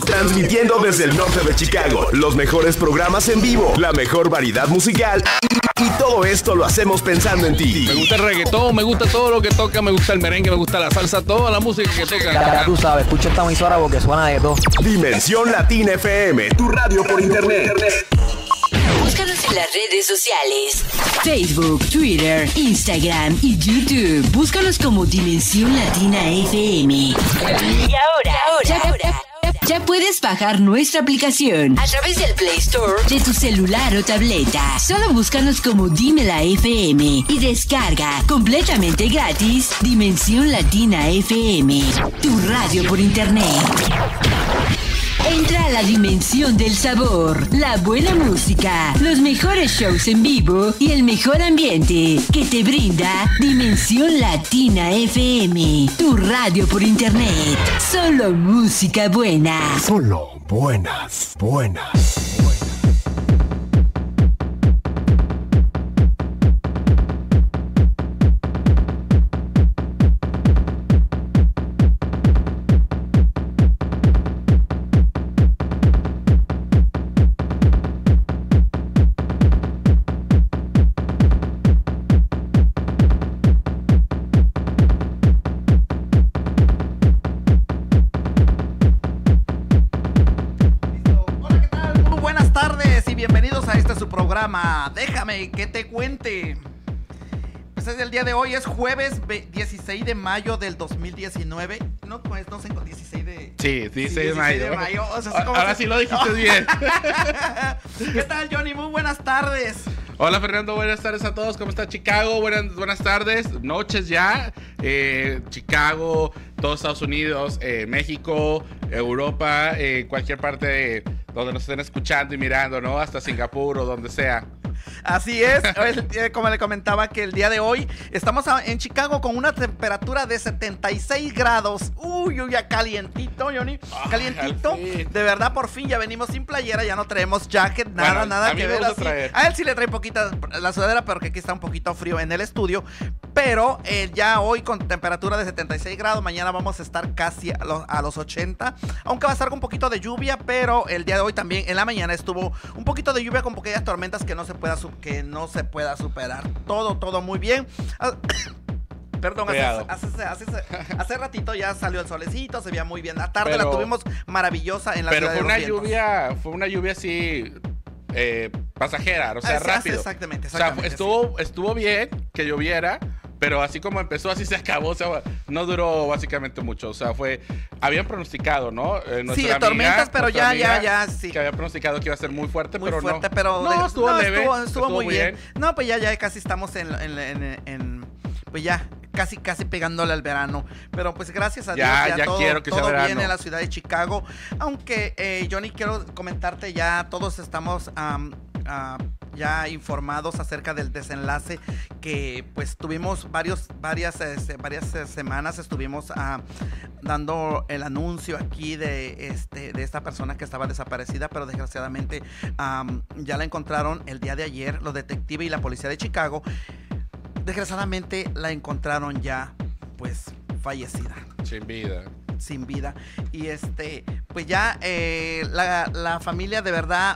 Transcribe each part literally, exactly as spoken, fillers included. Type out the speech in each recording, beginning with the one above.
Transmitiendo desde el norte de Chicago, los mejores programas en vivo, la mejor variedad musical y, y todo esto lo hacemos pensando en ti. Me gusta el reggaetón, me gusta todo lo que toca, me gusta el merengue, me gusta la salsa, toda la música que toca. Ya tú sabes, escucha esta emisora porque suena de todo. Dimensión Latina F M, tu radio por internet. Búscanos en las redes sociales: Facebook, Twitter, Instagram y YouTube. Búscanos como Dimensión Latina F M. Y ahora, ahora, ahora. Ya puedes bajar nuestra aplicación a través del Play Store de tu celular o tableta. Solo búscanos como Dímela F M y descarga completamente gratis Dimensión Latina F M, tu radio por internet. Entra a la dimensión del sabor, la buena música, los mejores shows en vivo y el mejor ambiente que te brinda Dimensión Latina F M, tu radio por internet. Solo música buena. Solo buenas, buenas. Déjame que te cuente. Pues es el día de hoy, es jueves dieciséis de mayo del dos mil diecinueve. No, pues no sé, dieciséis de... Sí, dieciséis de mayo. de mayo. O sea, ahora se... sí lo dijiste bien. ¿Qué tal, Johnny? Muy buenas tardes. Hola, Fernando, buenas tardes a todos. ¿Cómo está Chicago? Buenas, buenas tardes, noches ya. Eh, Chicago, todos Estados Unidos, eh, México, Europa, eh, cualquier parte de donde nos estén escuchando y mirando, ¿no? Hasta Singapur o donde sea. Así es, como le comentaba que el día de hoy estamos en Chicago con una temperatura de setenta y seis grados. Uy, uy, ya calientito, Johnny, calientito. Ay, de verdad, por fin ya venimos sin playera, ya no traemos jacket, nada, bueno, nada que ver así. A él sí le trae poquita la sudadera, pero que aquí está un poquito frío en el estudio. Pero eh, ya hoy con temperatura de setenta y seis grados, mañana vamos a estar casi a los, a los ochenta, aunque va a estar con un poquito de lluvia, pero el día de hoy también en la mañana estuvo un poquito de lluvia con pequeñas tormentas que no se pueda que no se pueda superar. Todo, todo muy bien. Perdón, hace, hace, hace, hace, hace ratito ya salió el solecito, se veía muy bien. La tarde pero, la tuvimos maravillosa en la pero ciudad fue de una los vientos. lluvia, fue una lluvia así eh, pasajera, o sea, ah, rápido. Exactamente, exactamente. O sea, estuvo, sí. estuvo bien que lloviera, pero así como empezó, así se acabó. O sea, no duró básicamente mucho. O sea, fue... Habían pronosticado, ¿no? Eh, sí, de tormentas, pero ya, ya, ya, sí. Que había pronosticado que iba a ser muy fuerte, muy pero fuerte, no. pero... No, estuvo no, leve. Estuvo, estuvo, estuvo muy bien. bien. No, pues ya, ya casi estamos en... en, en, en pues ya... Casi, casi pegándole al verano. Pero pues gracias a ya, Dios ya, ya todo, quiero que todo sea viene verano. en la ciudad de Chicago. Aunque, eh, Johnny, quiero comentarte ya, todos estamos... Um, uh, ya informados acerca del desenlace que pues tuvimos varios, varias, eh, varias eh, semanas estuvimos uh, dando el anuncio aquí de, este, de esta persona que estaba desaparecida, pero desgraciadamente um, ya la encontraron el día de ayer, los detectives y la policía de Chicago. Desgraciadamente la encontraron ya pues fallecida. Sin vida. Sin vida. Y este, pues ya eh, la, la familia de verdad...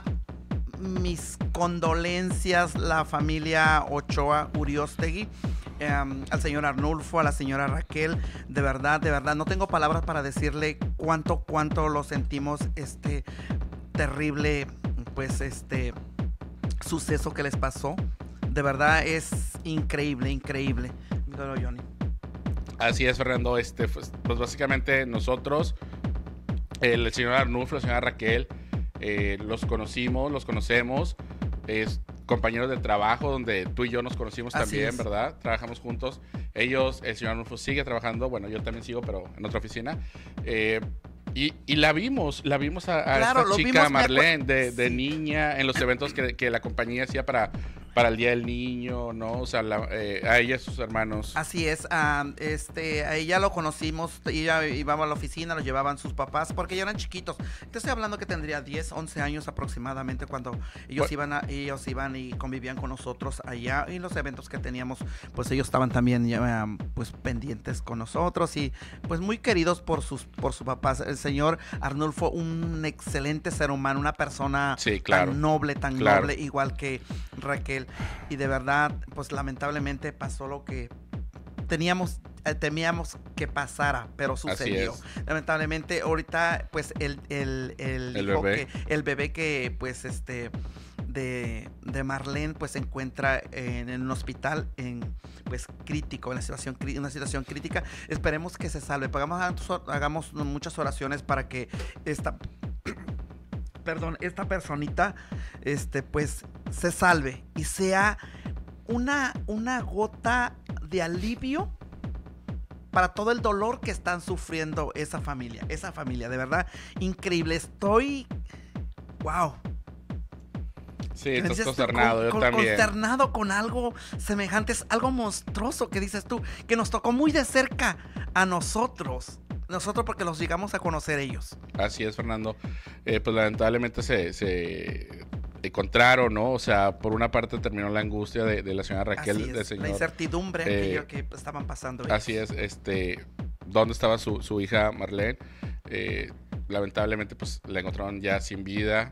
Mis condolencias, la familia Ochoa Uriostegui, eh, al señor Arnulfo, a la señora Raquel, de verdad, de verdad, no tengo palabras para decirle cuánto, cuánto lo sentimos, este terrible, pues, este suceso que les pasó. De verdad es increíble, increíble. Míralo, Johnny. Así es, Fernando, este, pues, pues básicamente nosotros, el señor Arnulfo, la señora Raquel, Eh, los conocimos, los conocemos, es compañeros de trabajo donde tú y yo nos conocimos. Así también, es. ¿Verdad? Trabajamos juntos. Ellos, el señor Arnulfo sigue trabajando, bueno, yo también sigo, pero en otra oficina. Eh, y, y la vimos, la vimos a, a claro, esta chica vimos, Marlene de, de sí. niña en los eventos que, que la compañía hacía para para el Día del Niño, ¿no? O sea, la, eh, a ella y a sus hermanos. Así es, uh, este, a ella lo conocimos, ella iba a la oficina, lo llevaban sus papás, porque ellos eran chiquitos. Te estoy hablando que tendría diez, once años aproximadamente cuando ellos, bueno. iban a, ellos iban y convivían con nosotros allá, y los eventos que teníamos, pues ellos estaban también ya, pues pendientes con nosotros, y pues muy queridos por sus, por sus papás. El señor Arnulfo, un excelente ser humano, una persona sí, claro. tan noble, tan claro. noble, igual que Raquel. Y de verdad, pues lamentablemente pasó lo que teníamos, eh, temíamos que pasara, pero sucedió. Lamentablemente, ahorita, pues el, el, el, el hijo bebé. que, el bebé que, pues, este, de, de Marlene, pues se encuentra en, en un hospital, en, pues, crítico, en una situación, una situación crítica. Esperemos que se salve. Hagamos, hagamos muchas oraciones para que esta perdón, esta personita, este, pues, se salve y sea una, una gota de alivio para todo el dolor que están sufriendo esa familia, esa familia, de verdad, increíble. Estoy, wow. Sí, estás consternado, con, yo con, también. Consternado con algo semejante, es algo monstruoso que dices tú, que nos tocó muy de cerca a nosotros. Nosotros porque los llegamos a conocer ellos. Así es, Fernando. Eh, pues lamentablemente se, se encontraron, ¿no? O sea, por una parte terminó la angustia de, de la señora Raquel. Así es, del señor, la incertidumbre eh, que, que estaban pasando ellos. Así es, este, ¿dónde estaba su, su hija Marlene? Eh, lamentablemente, pues la encontraron ya sin vida.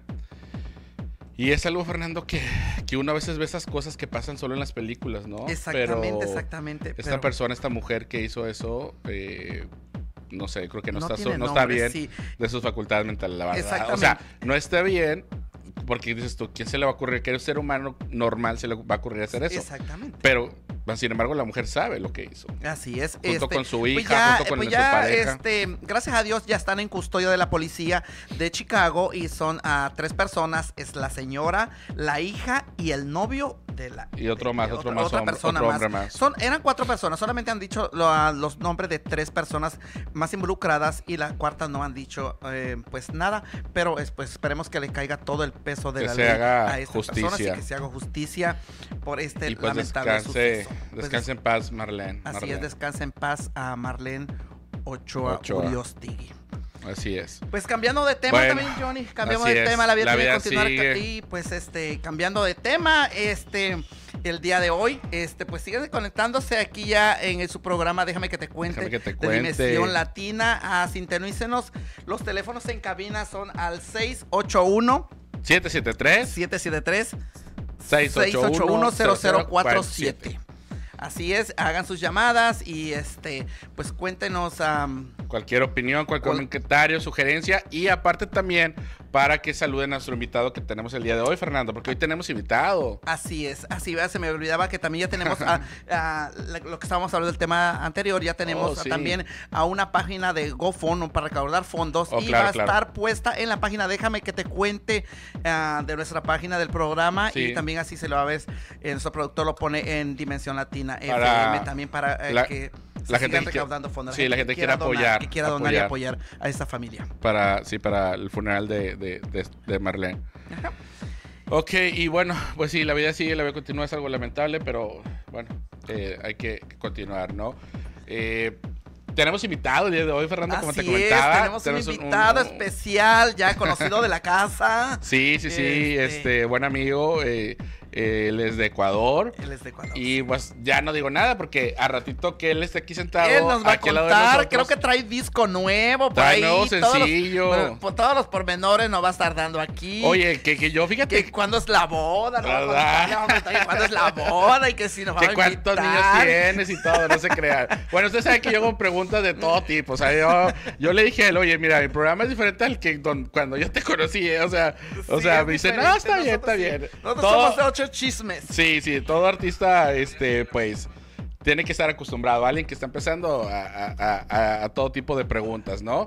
Y es algo, Fernando, que, que uno a veces ve esas cosas que pasan solo en las películas, ¿no? Exactamente, pero exactamente. Esta pero... persona, esta mujer que hizo eso, eh, no sé, creo que no, no está, so, no nombre, está bien sí. de sus facultades mentales, la verdad. Exactamente. O sea, no está bien, porque dices tú, ¿quién se le va a ocurrir? Que un ser humano normal se le va a ocurrir hacer eso. Exactamente. Pero, sin embargo, la mujer sabe lo que hizo. Así es. Junto este, con su hija, pues ya, junto con pues su ya, pareja. Este, gracias a Dios ya están en custodia de la policía de Chicago y son a uh, tres personas. Es la señora, la hija y el novio de la... Y otro de, más, de otro otra, más, otra hombre, persona otro más. hombre más. Son, eran cuatro personas, solamente han dicho lo, uh, los nombres de tres personas más involucradas y la cuarta no han dicho eh, pues nada, pero es, pues esperemos que le caiga todo el peso de que la se ley haga a estas justicia. personas y que se haga justicia por este y pues lamentable descanse, suceso. descanse Pues, en paz, Marlene. Así Marlene. es, descansa en paz a Marlene Ochoa, Ochoa. Uriostegui. Así es. Pues cambiando de tema Bueno, también, Johnny, cambiamos así de es. tema, la vida La tiene que vida continuar sigue. y pues este, cambiando de tema, este, el día de hoy, este, pues siguen conectándose aquí ya en su programa, déjame que te cuente, Déjame que te de cuente. Dimensión Latina, a sintonícenos, los teléfonos en cabina son al seis ocho uno, siete siete tres, siete siete tres, seis ocho uno, cero cero cuatro siete. Así es, hagan sus llamadas y este, pues cuéntenos um, cualquier opinión, cualquier cual... comentario, sugerencia y aparte también para que saluden a nuestro invitado que tenemos el día de hoy, Fernando, porque hoy tenemos invitado. Así es, así es, se me olvidaba que también ya tenemos a, a, lo que estábamos hablando del tema anterior, ya tenemos Oh, sí. también a una página de GoFund para recaudar fondos Oh, y claro, va a claro. estar puesta en la página, déjame que te cuente uh, de nuestra página del programa Sí. y también así se lo va a ver, eh, nuestro productor lo pone en Dimensión Latina Para F M también para eh, la- que la se gente sigan que- recaudando fondos. sí, la gente que quiera donar, apoyar, que quiera donar apoyar. y apoyar a esta familia. Para, sí, para el funeral de, de, de, de Marlene. Ajá. Ok, y bueno, pues sí, la vida sigue, la vida continúa, es algo lamentable, pero bueno, eh, hay que continuar, ¿no? Eh, tenemos invitado el día de hoy, Fernando, como te Así comentaba. es, tenemos, tenemos un invitado un, un, especial, ya conocido de la casa. Sí, sí, sí, este, este buen amigo, eh, eh, él es de Ecuador. Él es de Ecuador. Y pues ya no digo nada porque a ratito que él esté aquí sentado. Él nos va a contar, creo que trae disco nuevo por trae ahí. nuevo sencillo. Todos los, por todos los pormenores nos va a estar dando aquí. Oye, que, que yo fíjate. Que cuándo es la boda, ¿no? Cuándo es la boda y que si nos va a invitar. ¿Cuántos niños tienes y todo? No se crean. Bueno, usted sabe que yo hago preguntas de todo tipo. O sea, yo, yo le dije a él, oye, mira, mi programa es diferente al que don, cuando yo te conocí. ¿eh? O sea, sí, o sea me dice, no, está bien, está bien. Sí. Nosotros todo, somos de ocho chismes. Sí, sí, todo artista, este, pues, tiene que estar acostumbrado. Alguien que está empezando a, a, a, a todo tipo de preguntas, ¿no?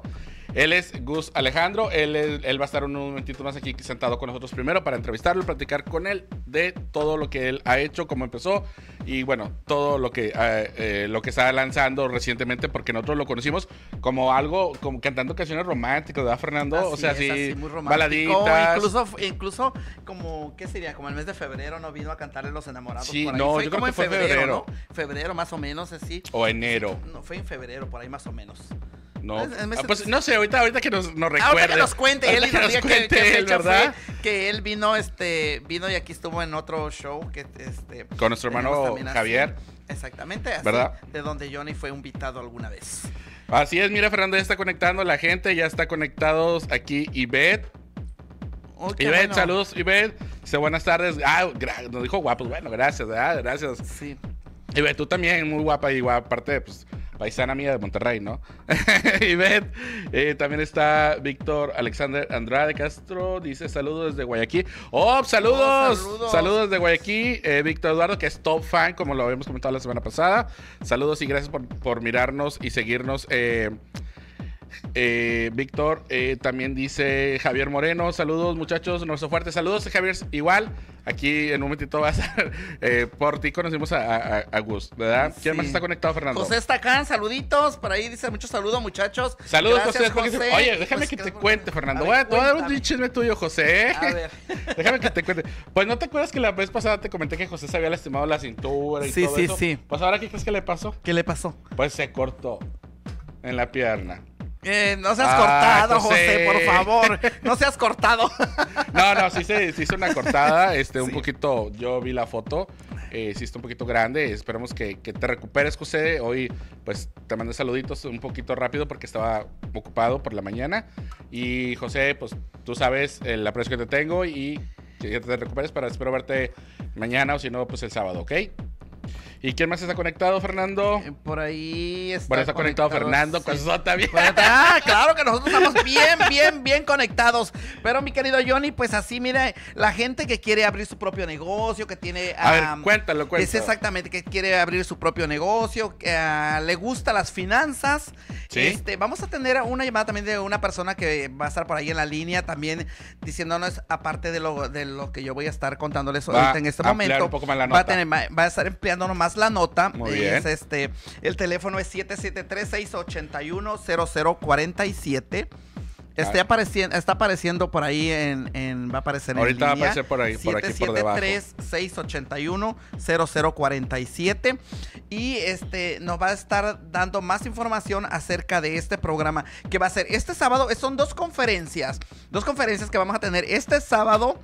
Él es Gus Alejandro. Él, él, él va a estar un momentito más aquí sentado con nosotros primero para entrevistarlo, platicar con él de todo lo que él ha hecho, cómo empezó y bueno, todo lo que, eh, eh, lo que está lanzando recientemente, porque nosotros lo conocimos como algo, como cantando canciones románticas, ¿verdad, Fernando? Así o sea, es, sí, así, muy romántico. baladitas. Incluso, incluso como, ¿qué sería? Como el mes de febrero, ¿no? Vino a cantarle Los Enamorados. Sí, por ahí. no, fue yo como creo en que fue febrero, febrero. ¿no? Febrero más o menos, así. O enero. No, fue en febrero, por ahí más o menos. No, Es- es mes- ah, pues no sé, ahorita, ahorita que nos, nos recuerde. Ahorita que nos cuente él y Ahorita nos que diga nos qué- cuente qué él, fecha ¿verdad? fue que él vino, este, vino y aquí estuvo en otro show que, este, Con nuestro hermano tenemos también así. Javier. Exactamente, así, ¿Verdad? de donde Johnny fue invitado alguna vez. Así es, mira, Fernando, ya está conectando la gente, ya está conectados aquí Ivette. Oh, qué Ivette, bueno. saludos, Ivette. Dice buenas tardes. Ah, gra- nos dijo guapos. Bueno, gracias, ¿verdad? Gracias. Sí. Ivette, tú también, muy guapa y guapa, aparte, pues, paisana mía de Monterrey, ¿no? Ivette, eh, también está Víctor Alexander Andrade Castro, dice saludos desde Guayaquil. ¡Oh, saludos! Oh, saludos. saludos. desde Guayaquil. Eh, Víctor Eduardo, que es top fan, como lo habíamos comentado la semana pasada. Saludos y gracias por, por mirarnos y seguirnos. Eh, Eh, Víctor, eh, también dice Javier Moreno, saludos muchachos, nuestro fuerte saludos, Javier, igual, aquí en un momentito va a estar, eh, por ti conocimos a, a, a Gus, ¿verdad? Sí. ¿Quién más está conectado, Fernando? José está acá, saluditos, por ahí dice muchos saludos, muchachos. Saludos, Gracias, José, porque- Oye, déjame Pues, que te gracias por- cuente, Fernando. A Voy a, ver, te voy a dar un cuéntame. chisme tuyo, José. A ver. Déjame que te cuente. Pues, ¿no te acuerdas que la vez pasada te comenté que José se había lastimado la cintura y Sí, todo sí, eso? sí. Pues, ¿ahora qué crees que le pasó? ¿Qué le pasó? Pues, se cortó en la pierna. Eh, no seas Ah, cortado, José. José, por favor. No seas cortado. No, no, sí se, se hizo una cortada, este, un Sí. poquito, yo vi la foto, eh, sí está un poquito grande, esperamos que, que te recuperes, José. Hoy, pues, te mandé saluditos un poquito rápido porque estaba ocupado por la mañana. Y, José, pues, tú sabes el aprecio que te tengo y que te recuperes para, espero verte mañana o si no, pues, el sábado, ¿ok? ¿Y quién más está conectado, Fernando? Eh, Por ahí está. Bueno, está conectado Fernando, sí. Cuazota, bien. Pues, ah, claro que nosotros estamos bien, bien, bien conectados. Pero mi querido Johnny, pues así, mira, la gente que quiere abrir su propio negocio, que tiene... A ver, ah, cuéntalo, cuéntalo. Es exactamente, que quiere abrir su propio negocio, que ah, le gusta las finanzas. Sí. Este, vamos a tener una llamada también de una persona que va a estar por ahí en la línea, también diciéndonos, aparte de lo, de lo que yo voy a estar contándoles Va ahorita en este a ampliar momento, un poco más la va a nota. tener ma- va a estar empleándonos más la nota. Muy Es, bien. este, el teléfono es siete siete tres, seis ocho uno, cero cero cuatro siete. Está Ah. apareciendo, está apareciendo por ahí en, en va a aparecer Ahorita en va a línea. aparecer por ahí, por aquí, por debajo. siete siete tres, seis ocho uno, cero cero cuatro siete. Y este nos va a estar dando más información acerca de este programa que va a ser este sábado. Son dos conferencias, dos conferencias que vamos a tener este sábado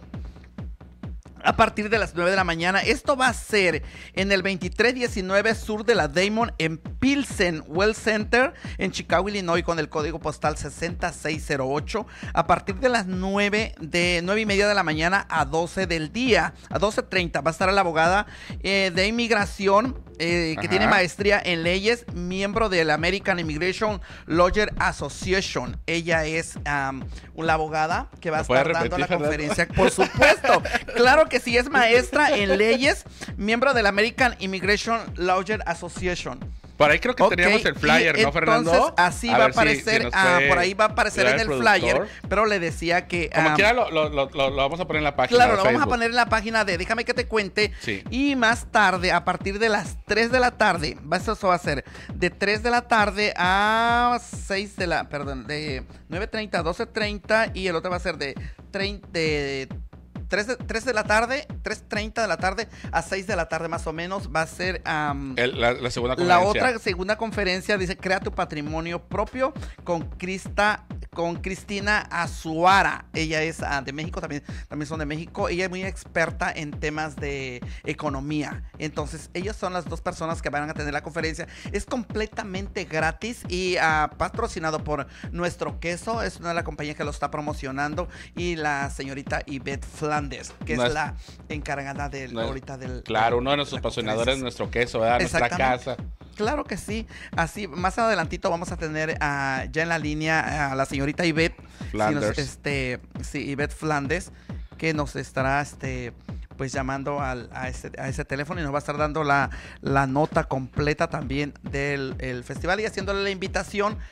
a partir de las nueve de la mañana. Esto va a ser en el veintitrés diecinueve sur de la Damon en Pilsen Well Center en Chicago, Illinois, con el código postal seis seis cero ocho, a partir de las nueve de nueve y media de la mañana a doce del día, a doce treinta. Va a estar la abogada eh, de inmigración eh, que Ajá. tiene maestría en leyes, miembro del American Immigration Lawyer Association. Ella es um, la abogada que va a ¿Me puedes estar dando la repetir, Fernando? conferencia. Por supuesto, claro que sí, es maestra en leyes, miembro del American Immigration Lawyer Association. Por ahí creo que Ok, teníamos el flyer, y ¿no, Fernando? Entonces, así va a ver si- aparecer, si nos ah, puede por ahí va a aparecer ayudar en el el flyer, productor. pero le decía que... Como ah, quiera lo, lo, lo, lo- lo vamos a poner en la página Claro, de lo vamos a Facebook. poner en la página de Déjame que te cuente. Sí. Y más tarde, a partir de las tres de la tarde, va- eso va a ser de tres de la tarde a seis de la, perdón, de nueve treinta a doce treinta, y el otro va a ser de treinta, de tres de, tres de la tarde, tres treinta de la tarde a seis de la tarde más o menos. Va a ser am, El- la, la segunda la conferencia. otra segunda conferencia, dice Crea tu patrimonio propio, con Crista, con Cristina Azuara. Ella es ah, de México, también, también son de México. Ella es muy experta en temas de economía. Entonces, ellas son las dos personas que van a tener la conferencia. Es completamente gratis y ah, patrocinado por Nuestro Queso. Es una de las compañías que lo está promocionando. Y la señorita Ivette Flandes, que No es es- la encargada del, no es- ahorita del... Claro, uno de la nuestros conferencia. patrocinadores, nuestro queso, ¿verdad? Nuestra Exactamente. casa. Claro que sí. Así, más adelantito vamos a tener ah, ya en la línea a la señorita Ivette Flanders. si nos- este, sí, Ivette Flandes, que nos estará este, pues llamando al, a, ese, a ese teléfono y nos va a estar dando la, la nota completa también del el festival y haciéndole la invitación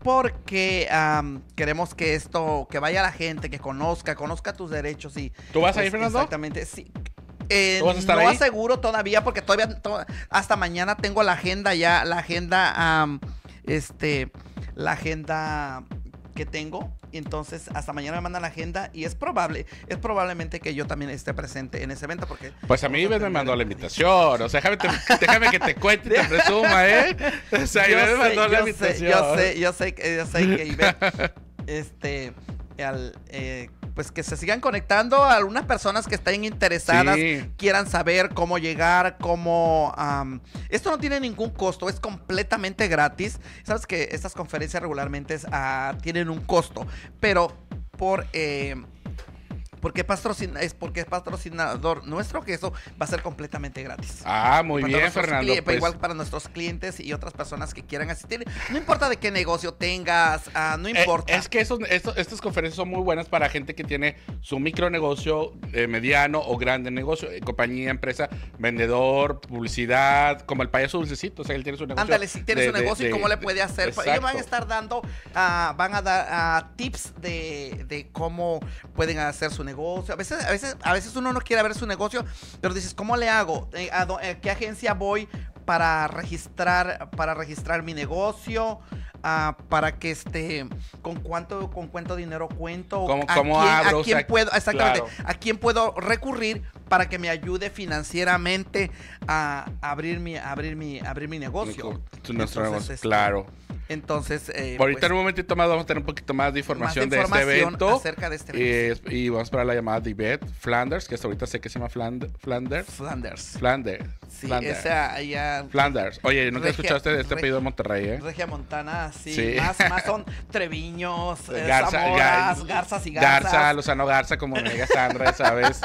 porque um, queremos que esto, que vaya la gente, que conozca, conozca tus derechos. Y, ¿Tú vas pues, a ir, Fernando? Exactamente, sí. Eh, ¿Tú vas a estar no ahí? aseguro todavía porque todavía to- hasta mañana tengo la agenda ya, la agenda, um, este, la agenda que tengo. Entonces hasta mañana me mandan la agenda y es probable, es probablemente que yo también esté presente en ese evento porque Pues a mí vamos me tener- mandó la invitación. O sea, déjame, te- déjame que te cuente y te presuma, ¿eh? O sea, yo Ivette me sé, mandó la yo sé, invitación. yo sé, yo sé, que- yo sé que Ivette, este, al, eh, pues que se sigan conectando a algunas personas que estén interesadas, Sí. quieran saber cómo llegar, cómo... am, esto no tiene ningún costo, es completamente gratis. Sabes que estas conferencias regularmente es, ah, tienen un costo, pero por... eh, porque es, patrocina- es porque es patrocinador nuestro, que eso va a ser completamente gratis. Ah, muy Para bien, nuestros Fernando. cli- Pues, Igual para nuestros clientes y otras personas que quieran asistir. No importa de qué negocio tengas, ah, no eh, importa. es que esos- estos- estas conferencias son muy buenas para gente que tiene su micronegocio, eh, mediano o grande negocio, eh, compañía, empresa, vendedor, publicidad, como el payaso dulcecito. O sea, él tiene su negocio. Ándale, si tienes de- un de- negocio y de- cómo le de- puede hacer. Pues ellos van a estar dando, ah, van a dar ah, tips de, de cómo pueden hacer su negocio. A veces, a veces, a veces uno no quiere ver su negocio, pero dices, ¿cómo le hago? Eh, ¿A dó- eh, qué agencia voy para registrar, para registrar mi negocio? Ah, para que este, con cuánto, con cuánto dinero cuento, ¿Cómo- a cómo quién, abro? a O quién sea, puedo, exactamente, claro. a quién puedo recurrir para que me ayude financieramente a abrir mi, abrir mi, abrir mi negocio. Tu- nuestro Entonces, negocio, este, claro. Entonces, eh, Ahorita pues, en un momentito más vamos a tener un poquito más de información, de de, este información evento. acerca de este Y, evento. y vamos a esperar la llamada de Ivette Flanders, que hasta ahorita sé que se llama Fland- Flanders. Flanders. Flanders. Sí, Flanders. esa ya. Flanders. Oye, ¿nunca Regia- escuchaste este Reg- apellido de Monterrey, eh? Regia Montana, sí. Sí. Más, más son Treviños, eh, Garza, Zamoras, Gar- Garzas y Garzas. Garza, Lozano Garza, como mi amiga Sandra, ¿sabes?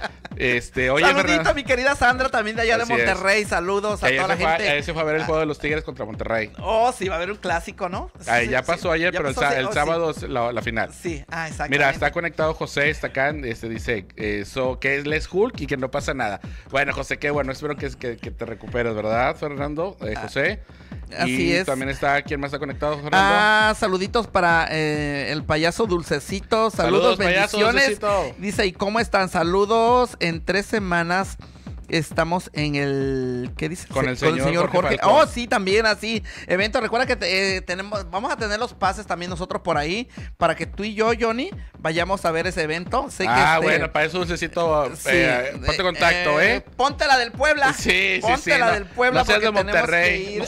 Este, oye, Saludito Fernando, a mi querida Sandra, también de allá Así de es. Monterrey. Saludos que a ayer toda la se, fue, gente. ayer se fue a ver el juego de los Tigres contra Monterrey. Oh, sí, va a haber un clásico, ¿no? Ay, Sí, ya sí. pasó ayer, Ya pero el, pasó, sa- sí. el Oh, sí. sábado es la, la final. Sí, ah, exacto. Mira, está conectado José, está acá, este, dice eso, que es Les Hulk y que no pasa nada. Bueno, José, qué bueno, espero que, que, que te recuperes, ¿verdad, Fernando? Eh, José. así y es. también está, ¿quién más está conectado, Fernando? Ah, saluditos para eh, el payaso Dulcecito. Saludos, Saludos, payaso bendiciones. Dulcecito. Dice, ¿y cómo están? Saludos. En tres semanas estamos en el... ¿Qué dice? Con el señor Jorge Jorge. Falcón. Oh, sí, también así. Evento, recuerda que te- eh, tenemos, vamos a tener los pases también nosotros por ahí para que tú y yo, Johnny, vayamos a ver ese evento. Sé que Ah, este- bueno, para eso Dulcecito, Sí, eh, ponte eh, contacto, ¿eh? Ponte la del Puebla. Sí, sí, Ponte sí, la no- del Puebla no seas porque de tenemos Monterrey. que ir.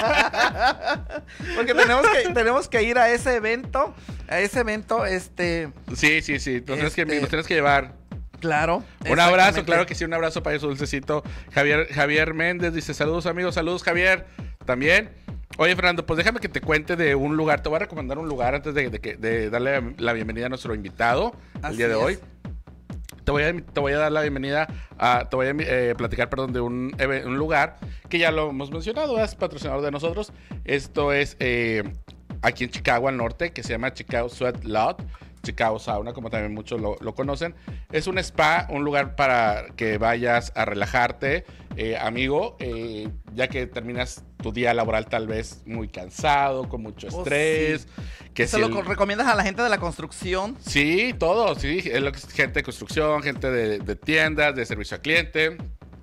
Porque tenemos que, tenemos que ir a ese evento. A ese evento, este. Sí, sí, sí, nos tienes, que, Este- nos tienes que llevar. Claro. Un abrazo, exactamente. claro que sí, un abrazo para eso, Dulcecito. Javier, Javier Méndez dice, saludos amigos, saludos Javier, también. Oye, Fernando, pues déjame que te cuente de un lugar, te voy a recomendar un lugar antes de, de, que- de darle la bienvenida a nuestro invitado el Así día de es. hoy. Te voy, a, te voy a dar la bienvenida a, te voy a eh, platicar, perdón, de un, eve- un lugar que ya lo hemos mencionado, es patrocinador de nosotros. Esto es eh, aquí en Chicago, al norte, que se llama Chicago Sweat Lodge. Chicago Sauna, como también muchos lo, lo conocen. Es un spa, un lugar para que vayas a relajarte, eh, amigo, eh, ya que terminas tu día laboral tal vez muy cansado, con mucho Oh, estrés. Que ¿Se si lo el- co- recomiendas a la gente de la construcción? Sí, todo, sí. Es lo que es gente de construcción, gente de, de tiendas, de servicio al cliente,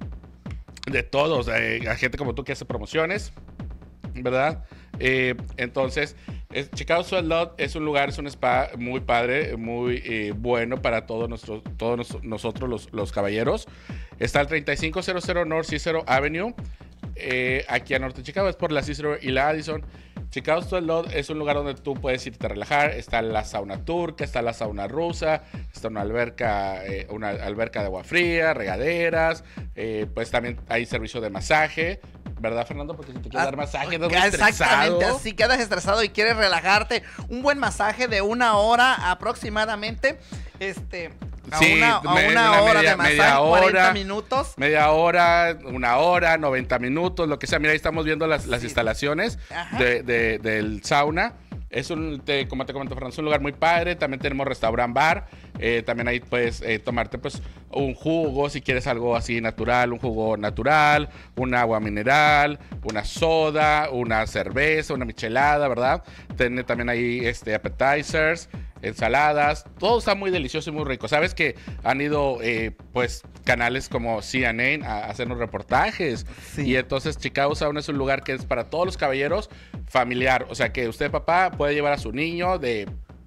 de todos, eh, a gente como tú que hace promociones, ¿verdad? Eh, entonces, es, Chicago Sweat Lodge es un lugar, es un spa muy padre, muy eh, bueno para todos, nuestros, todos nos- nosotros los, los caballeros. Está al treinta y cinco cero cero North Cicero Avenue, eh, aquí a norte de Chicago, es por la Cicero y la Addison. Chicago Sweat Lodge es un lugar donde tú puedes irte a relajar. Está la sauna turca, está la sauna rusa, está una alberca, eh, una alberca de agua fría, regaderas, eh, pues también hay servicio de masaje, ¿verdad, Fernando? Porque si te quieres dar masaje, no estresado. Exactamente, así quedas estresado y quieres relajarte. Un buen masaje de una hora aproximadamente. Este. A Sí, una, a me- una una hora media- de masaje, media hora. cuarenta minutos. Media hora, una hora, noventa minutos, lo que sea. Mira, ahí estamos viendo las, las Sí. instalaciones Ajá. de, de- del sauna. Es un, te, como te comento, Fernando, es un lugar muy padre. También tenemos restaurant bar. Eh, también ahí puedes eh, tomarte pues un jugo, si quieres algo así natural, un jugo natural, un agua mineral, una soda, una cerveza, una michelada, ¿verdad? Tiene también ahí este, appetizers, ensaladas. Todo está muy delicioso y muy rico. Sabes que han ido eh, pues canales como C N N a hacernos reportajes. Sí. Y entonces Chicago Sauna es un lugar que es para todos los caballeros familiar. O sea que usted, papá, puede llevar a su niño de,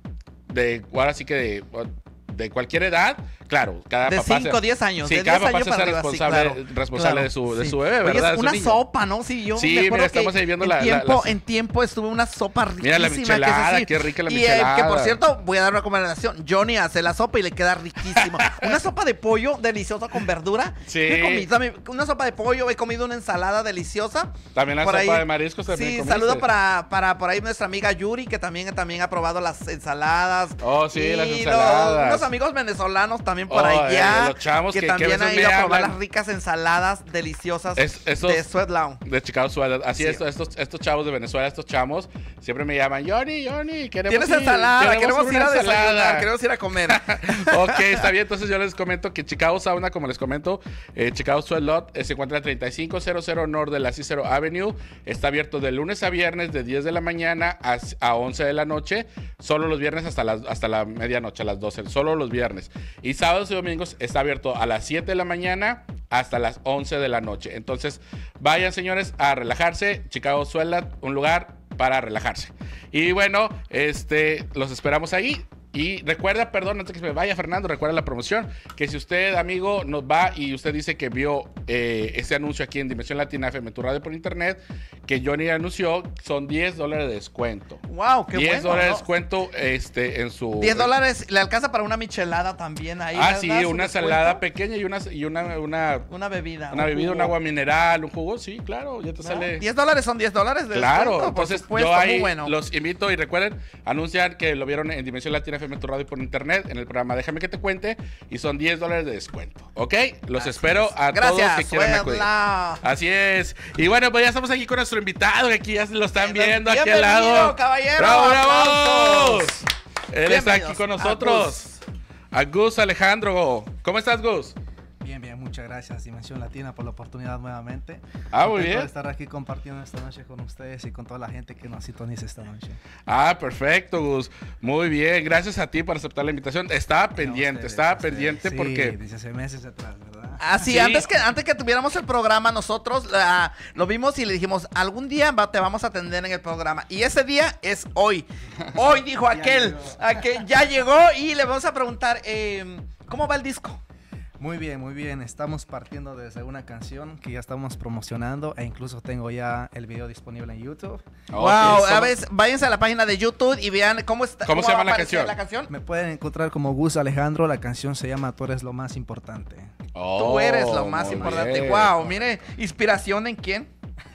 de ahora sí que de, de cualquier edad. Claro, cada de papá. De cinco, diez años. Sí, de cada diez papá años se hace responsable, sí, claro, responsable claro, de, su, sí. de su bebé, Oye, ¿verdad? es una sopa, ¿no? Sí, yo sí, me acuerdo mira, que estamos ahí viendo en la, tiempo, la, la... En tiempo estuve una sopa riquísima. Mira la michelada, que es así. qué rica la y, michelada. Eh, que por cierto, voy a dar una recomendación. Johnny hace la sopa y le queda riquísimo. Una sopa de pollo deliciosa con verdura. Sí. He comido, también, una sopa de pollo, he comido una ensalada deliciosa. También la por sopa ahí, de mariscos también. Sí, comiste. saludo para, para por ahí nuestra amiga Yuri, que también, también ha probado las ensaladas. Oh, sí, y las ensaladas. Los, unos amigos venezolanos también por oh, allá. Eh, los chamos que, que también que han ido a probar hablan. las ricas ensaladas deliciosas es, esos, de Sweat Lounge. De Chicago Sweat. Así sí. es, estos, estos chavos de Venezuela, estos chamos, siempre me llaman, Johnny, Johnny, queremos ¿Tienes ir, ensalada? Queremos, queremos ir a desayunar, queremos ir a comer. Ok, está bien, entonces yo les comento que Chicago Sauna, como les comento, eh, Chicago Sweat Lot eh, se encuentra en treinta y cinco cero cero North de la Cicero Avenue. Está abierto de lunes a viernes de diez de la mañana a, a once de la noche. Solo los viernes hasta, las, hasta la medianoche, a las doce. Solo los viernes. Y sábados y domingos está abierto a las siete de la mañana hasta las once de la noche. Entonces, vayan, señores, a relajarse. Chicago Sweat Lot, un lugar para relajarse. Y bueno, este, los esperamos ahí. Y recuerda, perdón, antes que se me vaya Fernando, recuerda la promoción, que si usted, amigo, nos va y usted dice que vio eh, este anuncio aquí en Dimensión Latina F M, tu radio por internet, que Johnny anunció, son diez dólares de descuento. Wow, qué diez bueno, dólares de ¿no? descuento este, en su... diez dólares le alcanza para una michelada también ahí. Ah, sí, una ensalada pequeña y una y una, una, una bebida. Una un bebida, jugo. un agua mineral, un jugo, sí, claro, ya te ¿No? sale... diez dólares son diez dólares de Claro, descuento, entonces por supuesto, yo ahí muy bueno. los invito y recuerden, anunciar que lo vieron en Dimensión Latina F M, tu radio por internet, en el programa Déjame que te cuente, y son diez dólares de descuento, ¿ok? Los Así espero a Gracias, todos que quieran acudir. Suela. Así es. Y bueno, pues ya estamos aquí con nuestro invitado, que aquí ya lo están viendo, aquí Bienvenido, al lado. caballero. ¡Bravo, bravo! Aplausos. Él está aquí con nosotros. A Gus Alejandro. ¿Cómo estás, Gus? Bien, bien, muchas gracias Dimensión Latina por la oportunidad nuevamente. Ah, muy Contento bien. de estar aquí compartiendo esta noche con ustedes y con toda la gente que nos sintoniza esta noche. Ah, perfecto, Gus. Muy bien, gracias a ti por aceptar la invitación. Estaba pendiente, ustedes, estaba ustedes. pendiente Sí, porque... desde hace meses atrás, ¿verdad? Ah, sí, Sí. Antes, que, antes que tuviéramos el programa, nosotros ah, lo vimos y le dijimos, algún día va- te vamos a atender en el programa. Y ese día es hoy. Hoy, dijo aquel, llegó. aquel, ya llegó y le vamos a preguntar, eh, ¿cómo va el disco? Muy bien, muy bien. Estamos partiendo desde una canción que ya estamos promocionando e incluso tengo ya el video disponible en YouTube. Oh, wow, sí, a ¿cómo- ver, váyanse a la página de YouTube y vean cómo está. ¿Cómo se llama la aparece canción? la canción? Me pueden encontrar como Gus Alejandro. La canción se llama Tú eres lo más importante. Oh, Tú eres lo más muy importante. bien. Wow, mire, ¿inspiración en quién?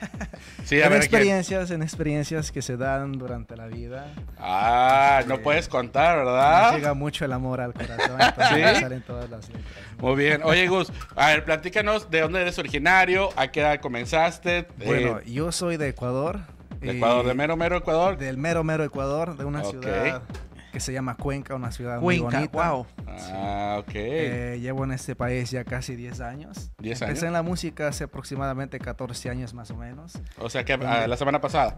Sí, a en ver, ¿quién? experiencias, en experiencias que se dan durante la vida. Ah, no puedes contar, Nos ¿verdad? llega mucho el amor al corazón. Entonces ¿Sí? me salen todas las letras. Muy bien. Oye, Gus, a ver, platícanos de dónde eres originario, a qué edad comenzaste. Bueno, eh, yo soy de Ecuador. de y- Ecuador, de mero, mero Ecuador. Del mero, mero Ecuador, de una Ok. ciudad que se llama Cuenca, una ciudad muy Cuenca, bonita. wow. Ah, ok. Eh, llevo en este país ya casi diez años. ¿diez Empecé años? en la música hace aproximadamente catorce años más o menos. O sea que ah, la semana pasada.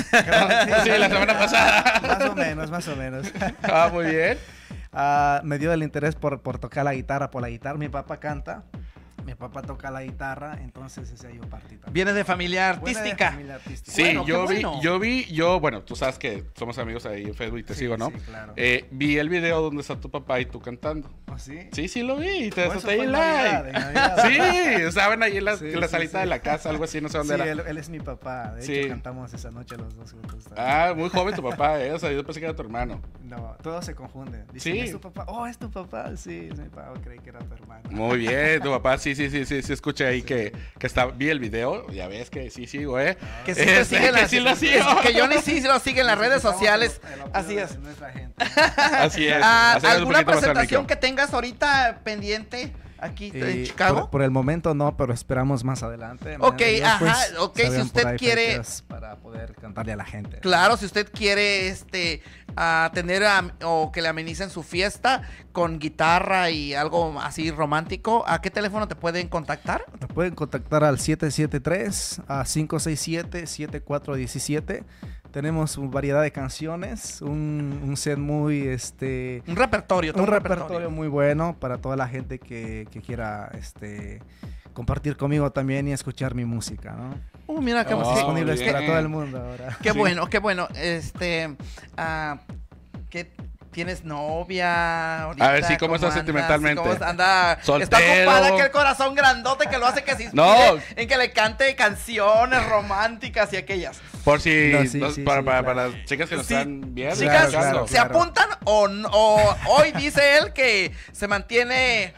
sí, la semana pasada. Más o menos, más o menos. Ah, muy bien. Ah, me dio el interés por, por tocar la guitarra, por la guitarra. Mi papá canta, mi papá toca la guitarra, entonces ese yo partí también. Viene de familia Buena de artística. familia artística. Sí, Bueno, qué yo vi, bueno. yo vi, yo, bueno, tú sabes que somos amigos ahí en Facebook y te Sí, sigo, ¿no? sí, claro. Eh, vi el video donde está tu papá y tú cantando. ¿Oh, sí? Sí, sí lo vi, y te Oh, eso desaté ahí fue en live. Navidad, en Navidad. Sí, estaban ahí en la, Sí, en la sí, salita sí. de la casa, algo así, no sé dónde Sí, era. él, él es mi papá. De Sí. hecho, cantamos esa noche los dos juntos. también. Ah, muy joven tu papá, eh. O sea, yo pensé que era tu hermano. No, todos se confunden. Dicen, Sí. ¿es tu papá? Oh, es tu papá. Sí, es mi papá. Oh, creí que era tu hermano. Muy bien, tu papá, sí, sí, sí, sí, sí, escuché ahí que, que está, vi el video, ya ves que sí sigo, eh. Que sí, te Este, sigue en que las- sí lo sigo. que Johnny sí lo sigue en las redes Necesitamos sociales. el- el apoyo Así de es. nuestra gente. Así es. Ah, acércate un ¿alguna poquito más al presentación micro. que tengas ahorita pendiente? aquí Y en Chicago. Por, por el momento no, pero esperamos más adelante. Ok, Dios, ajá, pues, ok, si salgan usted por ahí quiere- fechas para poder cantarle a la gente. Claro, si usted quiere este a tener am- o que le amenicen su fiesta con guitarra y algo así romántico, ¿a qué teléfono te pueden contactar? Me pueden contactar al siete siete tres a cinco seis siete siete cuatro uno siete. Tenemos una variedad de canciones, un, un set muy este Un repertorio, todo un repertorio muy bueno para toda la gente que, que quiera este compartir conmigo también y escuchar mi música, ¿no? Uh, mira qué, Oh, qué- Disponibles bien. para todo el mundo ahora. qué Sí. bueno, qué bueno. Este, ah, ¿qué tienes novia? Ahorita? A ver, sí, ¿cómo estás andas? sentimentalmente? ¿Cómo está? Anda, está Soltero. ocupada aquel corazón grandote que lo hace que se inspire No. en que le cante canciones románticas y aquellas. Por si No, sí, no, sí, para, sí, para, claro. para las chicas que nos Sí, están viendo. Chicas, Claro, claro, ¿se claro. apuntan o, no- o hoy dice él que se mantiene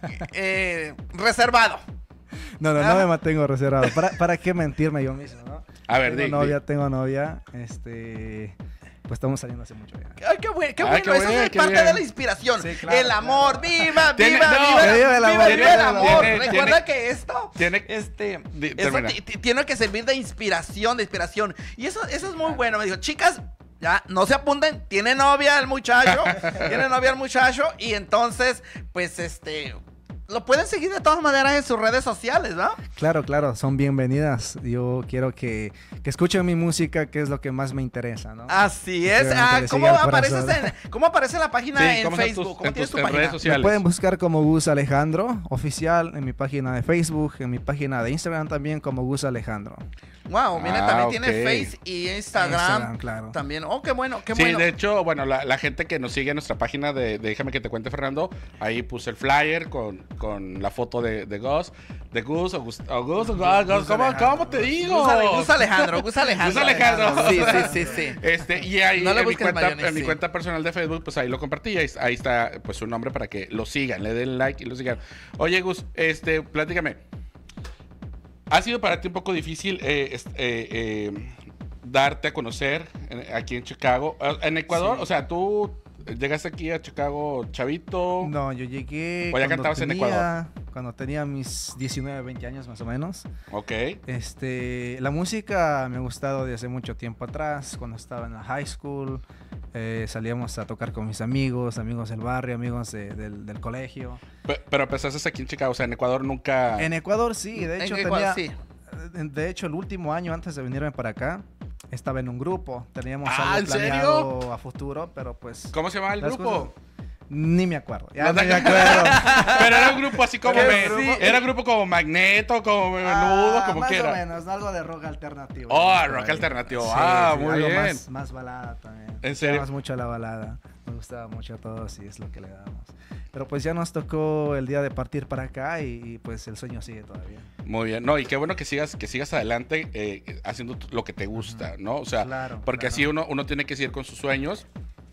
eh, reservado? No, no, Ah. no me mantengo reservado. ¿Para, para qué mentirme yo mismo, no? A ver, tengo di- novia, di. tengo novia, este, pues estamos saliendo hace mucho ya. Ay, qué, buen- qué Ay, bueno, qué eso bien, es qué parte bien. de la inspiración. Sí, claro, el amor, viva, Tiene- viva, no, viva, que viva el viva, amor, viva tiene- el amor. tiene- Recuerda tiene- que esto, tiene- este, Di- eso termina. ti- ti- tiene que servir de inspiración, de inspiración. Y eso, eso es muy bueno. Me dijo, chicas, ya, no se apunten, tiene novia el muchacho, tiene novia el muchacho, y entonces, pues, este, lo pueden seguir de todas maneras en sus redes sociales, ¿no? Claro, claro, son bienvenidas. Yo quiero que, que escuchen mi música, que es lo que más me interesa, ¿no? Así es. Obviamente Ah, le ¿cómo, sigue el apareces corazón. en, ¿Cómo aparece la página Sí, en ¿cómo son tus- Facebook? ¿Cómo en tienes tus- tu en página? redes sociales? Me pueden buscar como Gus Alejandro oficial en mi página de Facebook, en mi página de Instagram también como Gus Alejandro. Wow, mira, Ah, también ok. tiene Face y Instagram. Instagram, claro. También. Oh, qué bueno, qué Sí, bueno. de hecho, bueno, la, la gente que nos sigue en nuestra página de, de Déjame que te cuente, Fernando, ahí puse el flyer con, con la foto de, de Gus, de Gus o Gus, o Gus, o Gus, Gus, ¿cómo, Alejandro. ¿cómo te digo? Gus Ale- Gus Alejandro, Gus Alejandro. Gus Alejandro. Sí, sí, sí, sí. Este, y ahí No le en, mi busques cuenta, mayones, en mi sí. cuenta personal de Facebook, pues ahí lo compartí. Ahí, ahí está pues su nombre para que lo sigan, le den like y lo sigan. Oye, Gus, este, platícame. ¿Ha sido para ti un poco difícil eh, est- eh, eh, darte a conocer en- aquí en Chicago? Eh, En Ecuador, Sí. o sea, tú llegaste aquí a Chicago chavito. No, yo llegué ¿O ya cuando cantabas en tenía- Ecuador? cuando tenía mis diecinueve, veinte años más o menos. Ok. Este, la música me ha gustado desde mucho tiempo atrás, cuando estaba en la high school. Eh, salíamos a tocar con mis amigos, amigos del barrio, amigos de- del, del colegio. Pe- Pero empezaste aquí en Chicago, o sea, en Ecuador nunca. En Ecuador sí, de En hecho Ecuador, tenía, sí. eh, de hecho el último año antes de venirme para acá estaba en un grupo, teníamos Ah, algo ¿en serio? planeado a futuro, pero pues ¿Cómo se llamaba el las grupo? cosas- ni me acuerdo, ya No no te- me acuerdo. Pero era un grupo así como. ¿Qué me- grupo? Era un grupo como Magneto, como Menudo, Ah, como más quiera. o menos, algo de rock alternativo. Oh, Por rock ahí. alternativo. Ah, muy algo bien. Más, más balada también. ¿En serio? Más mucho la balada. Me gustaba mucho a todos y es lo que le damos. Pero pues ya nos tocó el día de partir para acá y, y, pues el sueño sigue todavía. Muy bien. No, y qué bueno que sigas, que sigas adelante eh, haciendo t- lo que te gusta, ¿no? O sea, Claro, porque claro. así uno, uno tiene que seguir con sus sueños.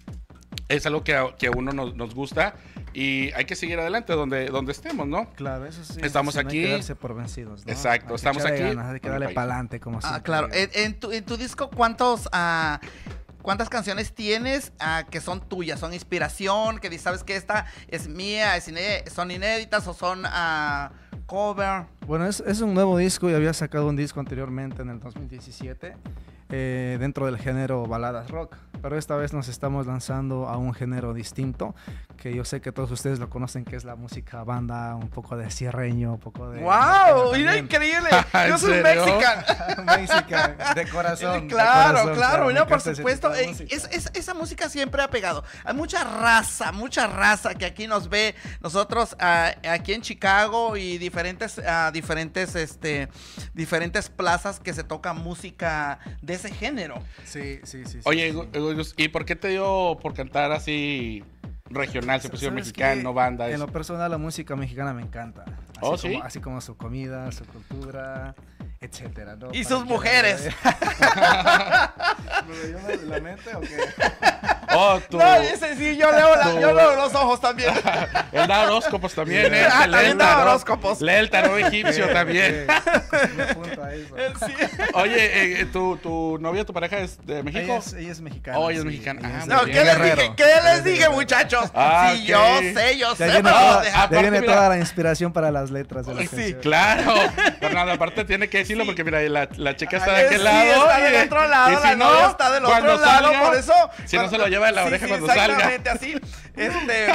Es algo que a, que a uno nos, nos gusta y hay que seguir adelante donde, donde estemos, ¿no? Claro, eso sí. Estamos eso sí, no hay aquí. que darse por vencidos, ¿no? Exacto, Hay que estamos echarle aquí ganas, hay que con el darle país. para adelante, como Ah, siempre claro. digo. En, en tu, en tu disco, ¿cuántos, ah, ¿cuántas canciones tienes ah, que son tuyas? ¿Son inspiración? Que dices, ¿sabes que esta es mía? Es iné- ¿Son inéditas o son ah, cover? Bueno, es, es un nuevo disco y había sacado un disco anteriormente en el dos mil diecisiete eh, dentro del género baladas rock. Pero esta vez nos estamos lanzando a un género distinto que yo sé que todos ustedes lo conocen, que es la música banda, un poco de cierreño, un poco de... ¡Wow! de- ¡Mira, también. increíble! ¿En Yo soy serio? mexican. Mexican, de corazón. de Claro, corazón, claro, me mira, por encanta ese supuesto, tipo de eh, música. es- es- esa música siempre ha pegado. Hay mucha raza, mucha raza que aquí nos ve, nosotros ah, aquí en Chicago y diferentes, ah, diferentes, este, diferentes plazas que se toca música de ese género. Sí, sí, sí. sí, Oye, sí. Gu- Gus, ¿y por qué te dio por cantar así regional, se pusieron ¿Sabes mexicano, qué? banda? En eso? lo personal, la música mexicana me encanta. Así ¿Oh, como, sí? Así como su comida, su cultura, etcétera, ¿no? Y Para sus que- mujeres. ¿Me lo llevo de la mente o qué? Oh, tú. No, ese sí, yo leo, la, yo leo los ojos también. Él da horóscopos también, ¿eh? Ah, Lee también el da tarot. horóscopos. Lee el tarot egipcio también. Me apunto a eso. Sí. Oye, eh, ¿tu, ¿tu novia, tu pareja es de México? Ella es, ella es mexicana. Oh, ella es sí, mexicana. ella Ah, es muy No, de ¿qué les Guerrero. dije? ¿Qué les dije, muchachos? Ah, Sí, ok. yo sé, yo Ya sé. viene, pero toda, deja- ya aparte, viene mira. toda la inspiración para las letras de la Sí, canción. claro. Fernando, aparte tiene que decirlo porque mira, la, la chica está de Ay, aquel sí, lado. está y- del otro lado, y la si no, novia está del cuando otro lado, salga, por eso. si no se lo lleva de la Sí, oreja sí, cuando salga. exactamente así. Este.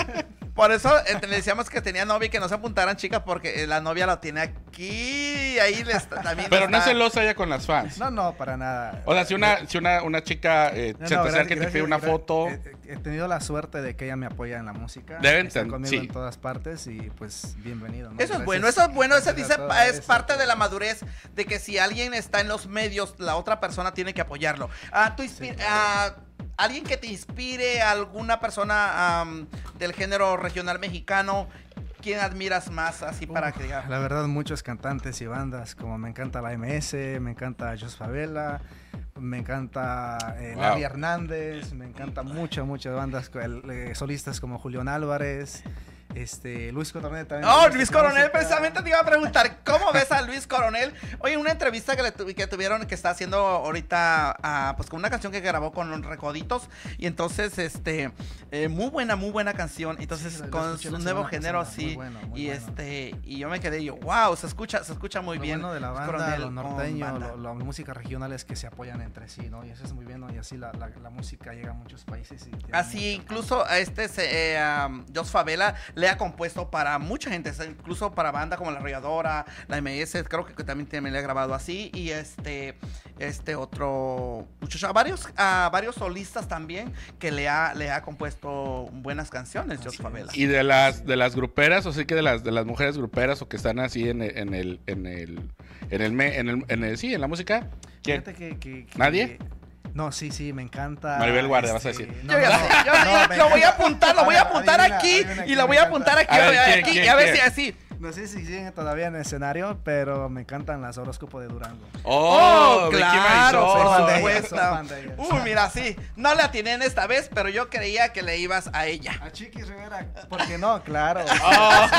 Por eso eh, le decíamos que tenía novia y que no se apuntaran chicas porque eh, la novia la tiene aquí y ahí le está también. Pero le no es está- celosa ella con las fans. No, no, para nada. O sea, si una, si una, una chica eh, No, se no, te acerca y te gracias, pide una gracias. foto. He, he tenido la suerte de que ella me apoya en la música. Deben está ten- conmigo sí. en todas partes y pues bienvenido. ¿no? Eso es Gracias- bueno, eso es bueno, eso gracias dice, a toda es esa- parte de la madurez de que si alguien está en los medios, la otra persona tiene que apoyarlo. Ah, tú inspi- Sí. ah, alguien que te inspire, alguna persona am, del género regional mexicano, ¿quién admiras más así para que diga? La verdad, muchos cantantes y bandas, como me encanta la M S, me encanta Jos Favela, me encanta eh, Wow. Larry Hernández, me encanta muchas, muchas bandas, el- eh, solistas como Julián Álvarez, este, Luis Coronel también. me Oh, gusta Luis su Coronel, música. precisamente te iba a preguntar, ¿cómo ves a Luis Coronel? Oye, una entrevista que, le tu- que tuvieron, que está haciendo ahorita, ah, pues con una canción que grabó con los Recoditos, y entonces, este, eh, muy buena, muy buena canción, entonces Sí, la- la con escuché su la nuevo semana género pasada, muy así, bueno, muy y bueno. este, y yo me quedé, yo, wow, se escucha, se escucha muy Lo bien. bueno de la Luis banda, Coronel lo con norteño, banda. lo- lo- la música regional es que se apoyan entre sí, ¿no? Y eso es muy bien, ¿no? Y así la, la, la música llega a muchos países. Y tiene Así, mucho- incluso a este se- eh, um, Jos Favela le ha compuesto para mucha gente, o sea, incluso para bandas como La Arrolladora, la M S, creo que también, también le ha grabado así, y este, este otro muchacho, a varios, a varios solistas también que le ha, le ha compuesto buenas canciones, Jos Así Favela. Y de las de las gruperas, o sí que de las de las mujeres gruperas o que están así en el en el en el en el me- en el, en el- sí, en la música. ¿Quién? Fíjate que, que- que- ¿Nadie? No, sí, sí, me encanta. Maribel Guardia, vas a decir. no, Yo ya no, sé, yo- no, yo me lo voy a encanta. apuntar, lo voy a apuntar Adivina, aquí adivina y quién lo me voy a encanta. apuntar aquí, A ver, a- ¿quién, aquí, quién, y a ver si quién? así. No sé si siguen todavía en el escenario, pero me encantan las horóscopos de Durango. Oh, Vicky claro, Marisol. por Soy fan de ella, supuesto. soy fan de ella. Uy, mira, sí, no le atiné en esta vez, pero yo creía que le ibas a ella. A Chiquis Rivera, ¿por qué no? Claro. Oh,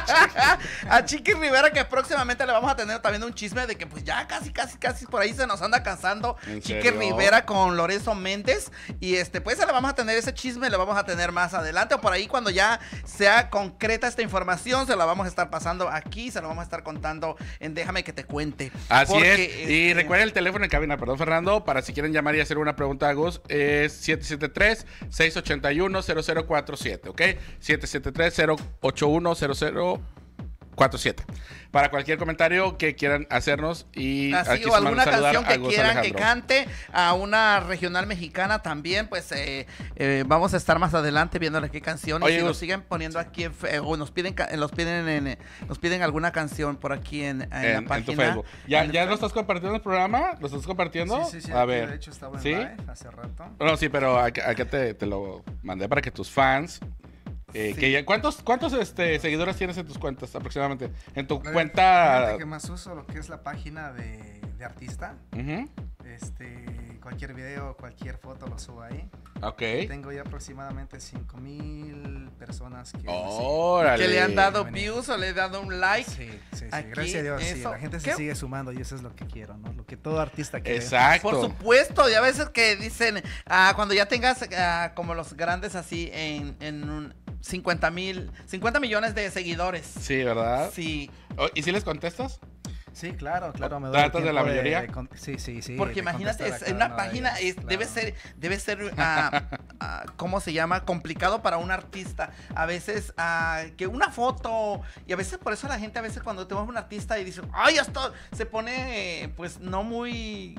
A Chiqui Rivera, que próximamente le vamos a tener también un chisme de que pues ya casi, casi, casi por ahí se nos anda cansando ¿En Chiqui serio? Rivera con Lorenzo Méndez. Y este, pues le vamos a tener ese chisme, le vamos a tener más adelante. O por ahí cuando ya sea concreta esta información, se la vamos a estar pasando aquí, se la vamos a estar contando en Déjame que te cuente. Así Porque, es. Y este, recuerden el teléfono en cabina, perdón, Fernando, para si quieren llamar y hacer una pregunta a Gus, es siete siete tres, seis ocho uno, cero cero cuatro siete, ¿ok? siete siete tres, cero ocho uno, cero cero cuatro siete. Para cualquier comentario que quieran hacernos y Así, aquí o se alguna mandan a saludar canción a que Gus quieran que Alejandro. cante, a una regional mexicana también, pues eh, eh, vamos a estar más adelante viéndole qué canción. Oye, y si Gus. nos siguen poniendo aquí en fe- o nos piden ca- nos piden en, eh, nos piden alguna canción por aquí en, en la En, en página. tu Facebook. ¿Ya, En el ¿ya lo Facebook. estás compartiendo el programa? ¿Lo estás compartiendo? Sí, sí, sí. A aquí, ver. De hecho, estaba en ¿Sí? live hace rato. No, sí, pero acá, acá te, te lo mandé para que tus fans. eh, Sí. que ya- ¿Cuántos, cuántos este, seguidores tienes en tus cuentas aproximadamente? En tu Fíjate cuenta. que más uso lo que es la página de, de artista. Ujú, Este, cualquier video, cualquier foto lo subo ahí. Ok. Tengo ya aproximadamente cinco mil personas que... Órale. Que le han dado Bienvenido. views o le han dado un like. Sí, sí, sí. Aquí, Gracias a Dios, sí. eso. La gente se ¿Qué? sigue sumando y eso es lo que quiero, ¿no? Lo que todo artista quiere. Exacto. Por supuesto, y a veces que dicen, ah, cuando ya tengas ah, como los grandes así en, en un cincuenta mil, cincuenta millones de seguidores. Sí, ¿verdad? Sí, Oh, ¿Y si les contestas? Sí, claro, claro. Me doy ¿Tratas el de la tiempo mayoría? con- sí, sí, sí. porque de imagínate, contestar a es, en cada una una de página ellas, es- debe claro. ser, debe ser, ah, ah, ¿cómo se llama? Complicado para un artista. A veces ah, que una foto, y a veces por eso la gente a veces cuando tenemos un artista y dice, ay, esto se pone pues no muy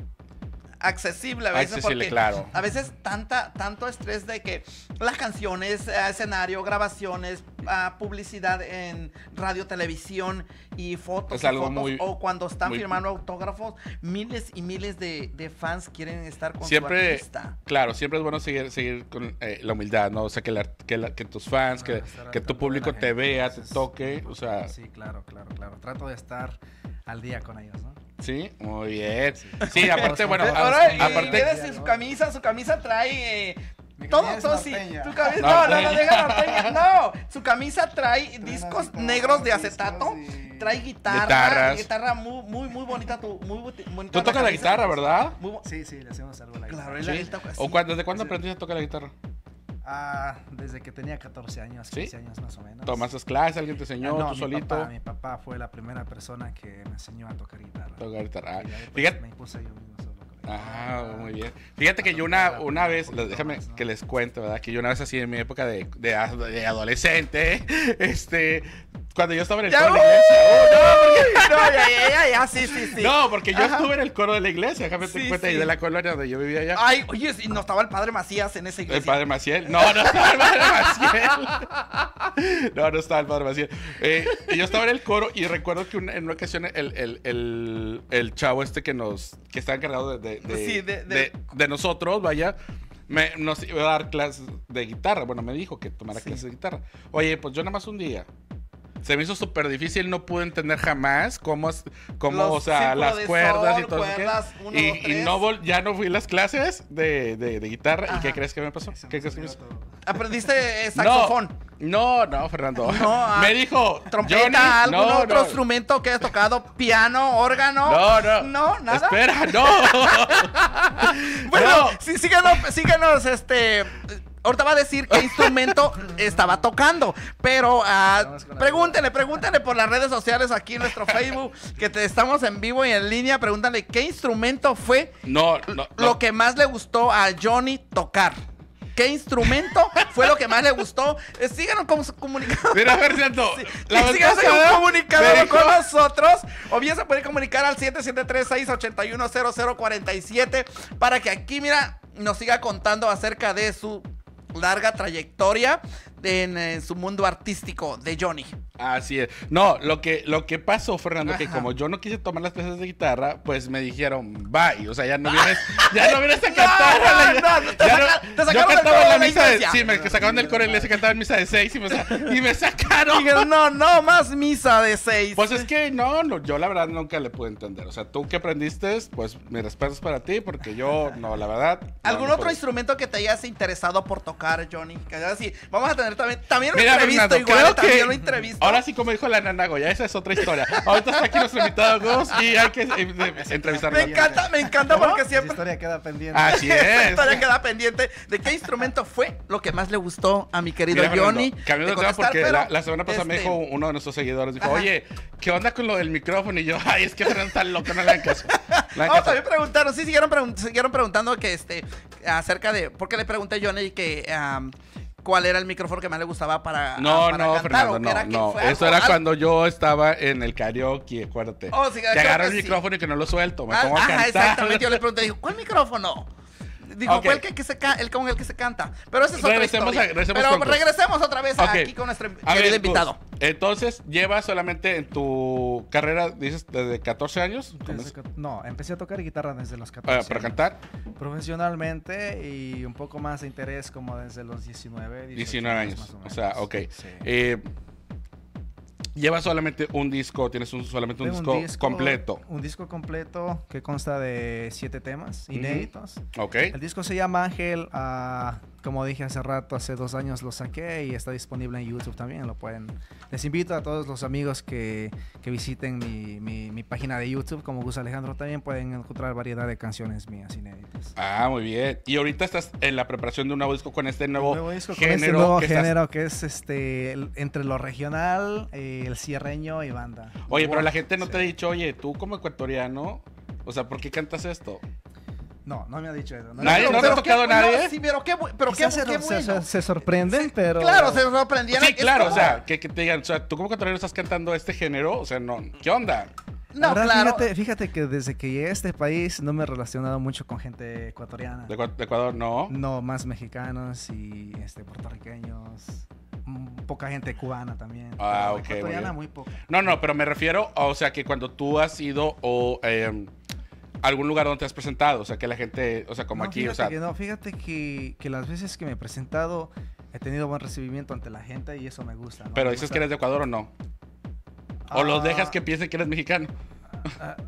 accesible a veces Accesible, porque claro. a veces tanta tanto estrés de que las canciones, eh, escenario, grabaciones, ah, publicidad en radio, televisión y fotos, Es y algo fotos, muy- o cuando están muy- firmando autógrafos, miles y miles de, de fans quieren estar con su Siempre, artista. claro, siempre es bueno seguir, seguir con eh, la humildad, ¿no? O sea, que, la- que, la- que tus fans, que, Claro, estar al que tu tanto de público la te gente, vea, te entonces, toque, o sea, Sí, claro, claro, claro. Trato de estar al día con ellos, ¿no? Sí, muy bien. Sí, aparte, bueno, Ahora, y aparte... mire su camisa, su camisa trae... Eh, Mi todo, camisa es todo sí. norteña. Tu camisa, No, no, no, no, norteña. deja norteña, no. Su camisa trae Trae discos así como negros de discos acetato. y- Trae guitarra. Guitarras. Guitarra muy, muy, muy bonita. Tu, muy bonita Tú tocas la camisa. guitarra, ¿verdad? Muy bo- Sí, sí, le hacemos algo a la Claro, guitarra. él- Sí. él toca ¿O así. cuándo- desde cuándo Sí. aprendiste a tocar la guitarra? Ah, desde que tenía catorce años, ¿Sí? quince años más o menos. ¿Tomaste clases? ¿Alguien te enseñó? Ah, no, ¿Tú mi solito? Papá, mi papá fue la primera persona que me enseñó a tocar guitarra. Tocar guitarra. Ah, Y ya después fíjate. me impuse yo mismo solo con la Ah, guitarra. muy bien. Fíjate que yo una, una vez, les- déjame que les cuente, ¿verdad? Que yo una vez así en mi época de, de, ad- de adolescente, este, cuando yo estaba en el Ya, coro de la iglesia. ¡uh! No, ya, ya, ya, ya, sí, sí, sí. No, porque yo Ajá. estuve en el coro de la iglesia, déjame te Sí, cuenta, sí. ahí de la colonia donde yo vivía allá. Ay, oye, ¿y no estaba el padre Macías en esa iglesia? El padre Maciel. No, no estaba el padre Maciel. No, no estaba el padre Maciel. Eh, y yo estaba en el coro y recuerdo que una- en una ocasión el, el, el, el chavo este que nos que está encargado de, de, de, Sí, de- de- de- de nosotros, vaya, me, nos iba a dar clases de guitarra. Bueno, me dijo que tomara Sí. clases de guitarra. Oye, pues yo nada más un día. Se me hizo súper difícil, no pude entender jamás cómo, es- cómo Los o sea, círculos las de cuerdas sol, y todo eso. cuerdas, uno, Y, dos, y tres. no vol- ya no fui a las clases de, de, de guitarra. ¿Y qué Ajá. crees que me pasó? Se me ¿Qué crees que me salió pasó? todo. ¿Aprendiste eh, saxofón? No, no, Fernando. No, ah, me dijo. ¿Trompeta? Johnny, ¿Algún no, otro no. instrumento que hayas tocado? ¿Piano? ¿Órgano? No, no. No, nada. Espera, no. Bueno, No. sí, síguenos, síguenos, este... Ahorita va a decir qué instrumento estaba tocando, pero ah, Vamos con la pregúntenle, pregúntenle por las redes sociales aquí en nuestro Facebook, que te, estamos en vivo y en línea, pregúntale qué instrumento fue No, no. lo no. que más le gustó a Johnny tocar. ¿Qué instrumento fue lo que más le gustó? Eh, síganos como comunicando. Mira, Fernando. Sí, la vez síganse pasada comunicando me dijo- con nosotros. O bien se puede comunicar al siete siete tres, seis ocho uno, cero cero cuatro siete para que aquí, mira, nos siga contando acerca de su larga trayectoria en, en su mundo artístico de Johnny. Así es. No, lo que, lo que pasó, Fernando, que Ajá. como yo no quise tomar las clases de guitarra, pues me dijeron, bye. O sea, ya no vienes, ya no vienes a No, cantar. no, a la- no, no, te ya saca- te yo sacaron del cantaba coro en la de la misa de, iglesia. sí, me sacaron del coro de la iglesia, cantaba en misa de seis y me, sa- y me sacaron. Dijeron, no, no, más misa de seis. Pues es que no, no, yo la verdad nunca le pude entender. O sea, tú que aprendiste, pues mi respeto es para ti, porque yo, no, la verdad. no, ¿Algún no otro puedo. instrumento que te hayas interesado por tocar, Johnny? Que así, vamos a tener también, también lo Mira, entrevisto Fernando, igual, creo también que lo entrevisto. ahora sí, como dijo la nana Goya, esa es otra historia. Ahorita está aquí nuestro invitado Gus y hay que eh, eh, entrevistarlo. Me encanta, me encanta porque Esa siempre... historia queda pendiente. Así Esta es. historia queda pendiente de qué instrumento fue lo que más le gustó a mi querido Mira, Fernando, Johnny. cambiando de tema contestar, porque pero, la, la semana pasada me este, dijo uno de nuestros seguidores, dijo, Ajá. oye, ¿qué onda con lo del micrófono? Y yo, ay, es que Fernando está loco, no le hagan caso. No le hagan No, caso. también preguntaron, sí, siguieron, pregun- siguieron preguntando que este, acerca de, porque le pregunté a Johnny que am, cuál era el micrófono que más le gustaba para, No, ah, para no, cantar, Fernando, o que no, era que no. fue Eso algo- era algo- cuando yo estaba en el karaoke, acuérdate. Oh, sí, que creo agarro que el sí. micrófono y que no lo suelto, me Ah, pongo a ajá, cantar. exactamente, yo le pregunté, dijo, ¿cuál micrófono? Dijo, Ok. fue el que, que se ca- el con el que se canta. Pero esa es otra Regresemos historia. a- regresemos Pero con- regresemos otra vez Ok. aquí con nuestro A querido ver, invitado. Gus, entonces, llevas solamente en tu carrera, dices, desde catorce años ¿cómo Desde es? que- no, empecé a tocar guitarra desde los para, catorce. para años. cantar. Profesionalmente y un poco más de interés como desde los diecinueve, dieciocho diecinueve años. más o O menos. sea, ok. Sí. Eh, llevas solamente un disco, tienes un, solamente un Tengo disco, completo. Un disco completo que consta de siete temas inéditos. Ok. El disco se llama Ángel. ah, como dije hace rato, hace dos años lo saqué y está disponible en YouTube también. Lo pueden. Les invito a todos los amigos que, que visiten mi, mi, mi página de YouTube, como Gus Alejandro. También pueden encontrar variedad de canciones mías inéditas. Ah, muy bien. Y ahorita estás en la preparación de un nuevo disco con este nuevo, Nuevo disco con género. este nuevo que estás- género que es este el- entre lo regional, eh, el cierreño y banda. Oye, pero Wow, la gente no sí. te ha dicho, oye, tú como ecuatoriano, o sea, ¿por qué cantas esto? No, no me ha dicho eso. Nadie, me ¿no ha te ha dicho- qué tocado bueno, nadie? Sí, pero qué, bu- pero qué, Quizás se, qué se- bueno. se- se sorprenden, pero... Claro, se sorprendieron. Sí, Es claro, o como- sea, que, que te digan, o sea, tú como ecuatoriano estás cantando este género, o sea, no, ¿qué onda? La No, verdad, claro. fíjate, fíjate que desde que llegué a este país no me he relacionado mucho con gente ecuatoriana. De, Ecua- de Ecuador, no. No, más mexicanos y este, puertorriqueños. mm, Poca gente cubana también. Ah, pero ok, muy ecuatoriana bien. muy poca. No, no, pero me refiero, o sea, que cuando tú has ido o eh, algún lugar donde te has presentado, o sea, que la gente, o sea, como No, aquí, fíjate o sea, que no, fíjate que, que las veces que me he presentado he tenido buen recibimiento ante la gente y eso me gusta. ¿no? pero Me dices gusta- que eres de Ecuador o no. O los Ah, dejas que piensen que eres mexicano. ah,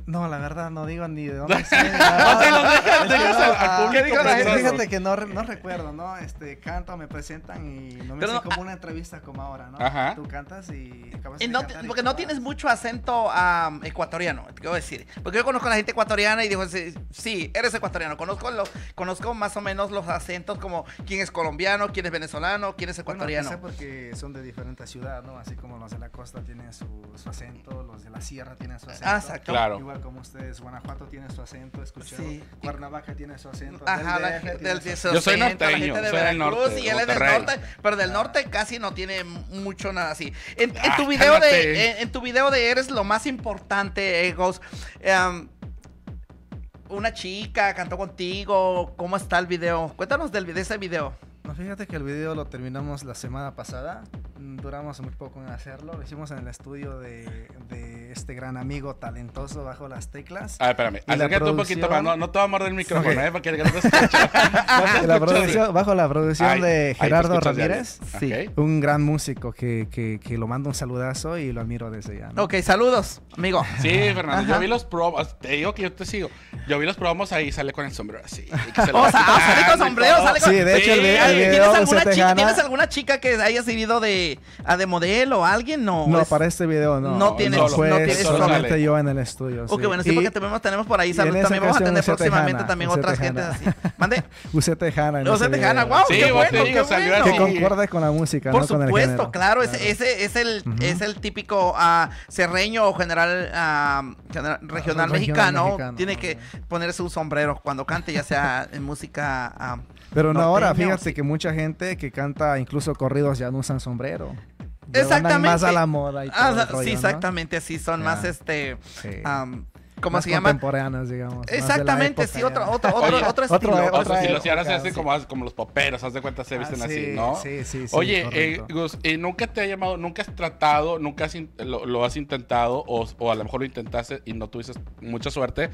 No, la verdad no digo ni de dónde soy. No se lo dejas, dejas al- al público digo, pensando. fíjate que no, re- no recuerdo, ¿no? Este, canto, me presentan y no me Pero hace no, como una entrevista como ahora, ¿no? Ajá. Tú cantas y acabas Y de no cantar te- y porque te no vas. tienes mucho acento um, ecuatoriano, te quiero decir. Porque yo conozco a la gente ecuatoriana y digo, sí, sí, eres ecuatoriano. Conozco, los, conozco más o menos los acentos como quién es colombiano, quién es venezolano, quién es ecuatoriano. Bueno, quizá porque son de diferentes ciudades, ¿no? Así como los de la costa tienen su, su acento, los de la sierra tienen su acento. Ah, exacto. Claro. Igual como ustedes, Guanajuato tiene su acento, escuché. Sí. Cuernavaca tiene su acento. Ajá, la D F gente tiene del su de acento. Yo soy acento, la norteño, gente de soy del Veracruz norte, y él es del Monterrey. norte, pero del norte casi no tiene mucho nada así. En, en Ah, tu video cálmate. de, en, en tu video de eres lo más importante, eh, Ghost, um, una chica cantó contigo, ¿cómo está el video? Cuéntanos del, de ese video. No, fíjate que el video lo terminamos la semana pasada. Mm, Duramos muy poco en hacerlo. Lo hicimos en el estudio de, de este gran amigo talentoso bajo las teclas. Ah, espérame, Y la acércate un poquito más, producción- no, no te va a morder el micrófono, Ok. ¿eh? Porque no te escucho. No te Y la escucho. producción- bajo la producción Ay, ahí de te Gerardo escuchas ya Ramírez. bien. Ok. Un gran músico que, que, que lo mando un saludazo y lo admiro desde ya, ¿no? Ok, saludos, amigo. Sí, Fernando, Ajá. yo vi los promos, te digo que yo te sigo. Yo vi los promos ahí, sale con el sombrero así. y que se lo O va sea, ah, sale con quitando y sombrero, todo. sale con... Sí, de hecho, el vi- el video ¿Tienes con alguna, Sete chica, Gana- ¿Tienes alguna chica que haya servido de, a de modelo o alguien? No, No, es- para este video no. No tienes- no fue no tienes- solamente sale. yo en el estudio. Ok, sí. bueno, sí, Y porque tenemos, tenemos por ahí y salud. en esa También vamos a ocasión tener Uce próximamente Tejana, también Uce otras Tejana. gentes así. Mande. Uce Tejana. en Uce ese Tejana, video. wow, Sí, qué vos te bueno, digo, qué salió bueno. Que así. concuerde con la música, Por ¿no? Con el supuesto, género. claro, ese, ese es el Ujú. es el típico ah, serreño o general, ah, general- regional regional mexicano. mexicano, Tiene que ok. ponerse un sombrero cuando cante, ya sea en música. ah, Pero no ahora, norteña o fíjate sí. que mucha gente que canta incluso corridos ya no usan sombrero. Ya andan Exactamente. más a la moda y todo Ah, el rollo, sí, ¿no? exactamente, sí, son Ya. más este. Sí. am, ¿Cómo Más se llama? contemporáneos, digamos. más de la Exactamente, época sí, ya. otro, otro, otro, Oye, otro otro- estilo. otro- O sea, otra si los ahora se época, hacen sí. como, como los poperos, haz de cuenta, se visten Ah, así, sí, ¿no? sí, sí, sí, Oye, eh, correcto. Gus, eh, ¿nunca te ha llamado, nunca has tratado, nunca has in- lo, lo has intentado, o, o a lo mejor lo intentaste y no tuviste mucha suerte,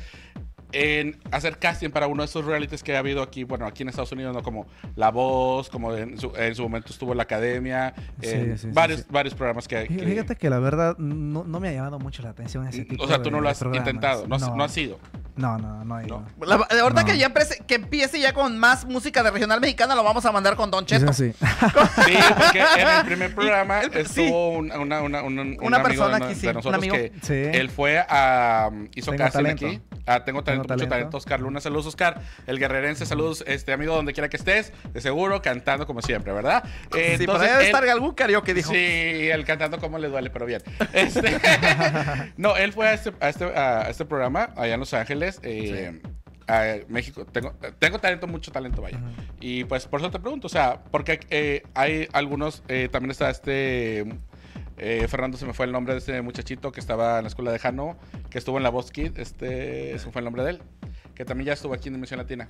en hacer casting para uno de esos realities que ha habido aquí, bueno, aquí en Estados Unidos, ¿no? Como La Voz, como en su, en su momento estuvo La Academia, Sí, en sí, sí, varios, sí. varios programas que... que- Fíjate que la verdad no, no me ha llamado mucho la atención ese tipo o sea, de tú no lo de has programas. intentado, no, has- no has ido. No, no, no he ido. No. La- ahorita No. que ya empiece, que empiece ya con más música de regional mexicana, lo vamos a mandar con Don Cheto. Eso sí. Sí, porque en el primer programa el- sí. estuvo un- una, una, una, un Una amigo persona de, aquí, de sí, un nosotros amigo. que Sí. él fue a... hizo Tengo casting talento. aquí. Ah, tengo talento, mucho talento. talento. Oscar Luna, saludos Oscar. El guerrerense, saludos, este amigo, donde quiera que estés. De seguro, cantando como siempre, ¿verdad? Eh, Sí, por ahí entonces, debe él- estar algún karaoke, dijo. Sí, el cantando como le duele, pero bien. Este, no, él fue a este, a, este, a este programa allá en Los Ángeles, eh, a México. Tengo, tengo talento, mucho talento, vaya. Y pues por eso te pregunto, o sea, porque eh, hay algunos, eh, también está este... eh, Fernando, se me fue el nombre de ese muchachito que estaba en la escuela de Jano, que estuvo en la Voz Kid, este, ese fue el nombre de él, que también ya estuvo aquí en Dimensión Latina.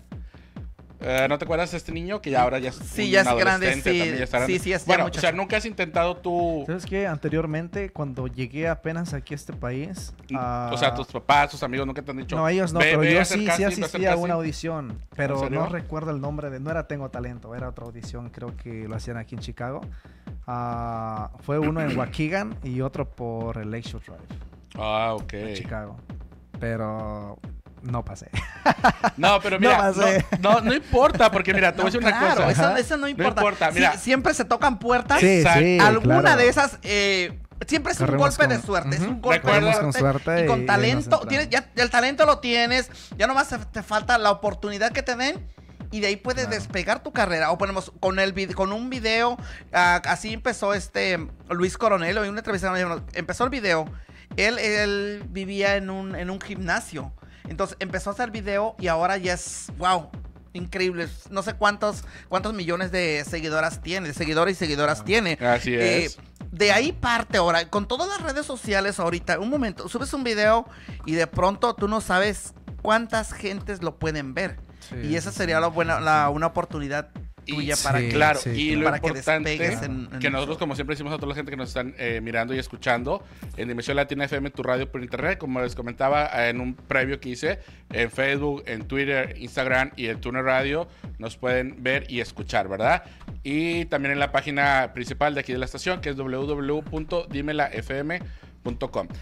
Eh, ¿No te acuerdas de este niño que ya ahora ya es Sí, un ya es grande, adolescente, sí, también ya está grande? sí, sí, es ya Bueno, o muchacho. sea, nunca has intentado tú... ¿Sabes qué? Anteriormente, cuando llegué apenas aquí a este país... ah, O sea, tus papás, tus amigos nunca te han dicho. No, ellos no, "Ve- pero ve a yo hacer sí, sí casting, ve a hacer asistí a casting". una audición, pero serio? no recuerdo el nombre de... No era Tengo Talento, era otra audición, creo que lo hacían aquí en Chicago. Ah, fue uno en Waukegan y otro por el Lakeshore Drive, Ah, ok. en Chicago. Pero no pasé. No, pero mira, No no, pasé. no, no importa, porque mira, te voy a decir una Claro, cosa. eso, Ajá. eso no importa. importa, Sí, mira. siempre se tocan puertas. Sí, Exacto. sí, Alguna claro. de esas, eh, siempre es un Corremos golpe de con- suerte. Es Ujú. un golpe Recuerda- de Corremos suerte. con suerte y y- con y nos talento, entramos. tienes, ya, ya el talento lo tienes. Ya nomás te, te falta la oportunidad que te den. Y de ahí puedes Claro. despegar tu carrera. O ponemos con el vid- con un video. ah, así empezó este Luis Coronel. En una entrevista me dijeron, empezó el video. Él, él vivía en un, en un gimnasio. Entonces empezó a hacer video y ahora ya es, wow, increíble. No sé cuántos, cuántos millones de seguidoras tiene, de seguidores y seguidoras tiene. Así Eh, es. de ahí parte ahora, con todas las redes sociales ahorita, un momento, subes un video y de pronto tú no sabes cuántas gentes lo pueden ver. Sí, y esa sí, sería sí. la buena, la, una oportunidad tuya Y- para sí, que... Claro, sí, y claro. lo Para que importante despegues en- en que nosotros, eso. como siempre decimos a toda la gente que nos están eh, mirando y escuchando en Dimensión Latina F M, tu radio por internet, como les comentaba eh, en un previo que hice, en Facebook, en Twitter, Instagram y en Tuner Radio, nos pueden ver y escuchar, ¿verdad? Y también en la página principal de aquí de la estación, que es w w w punto dimela f m punto com.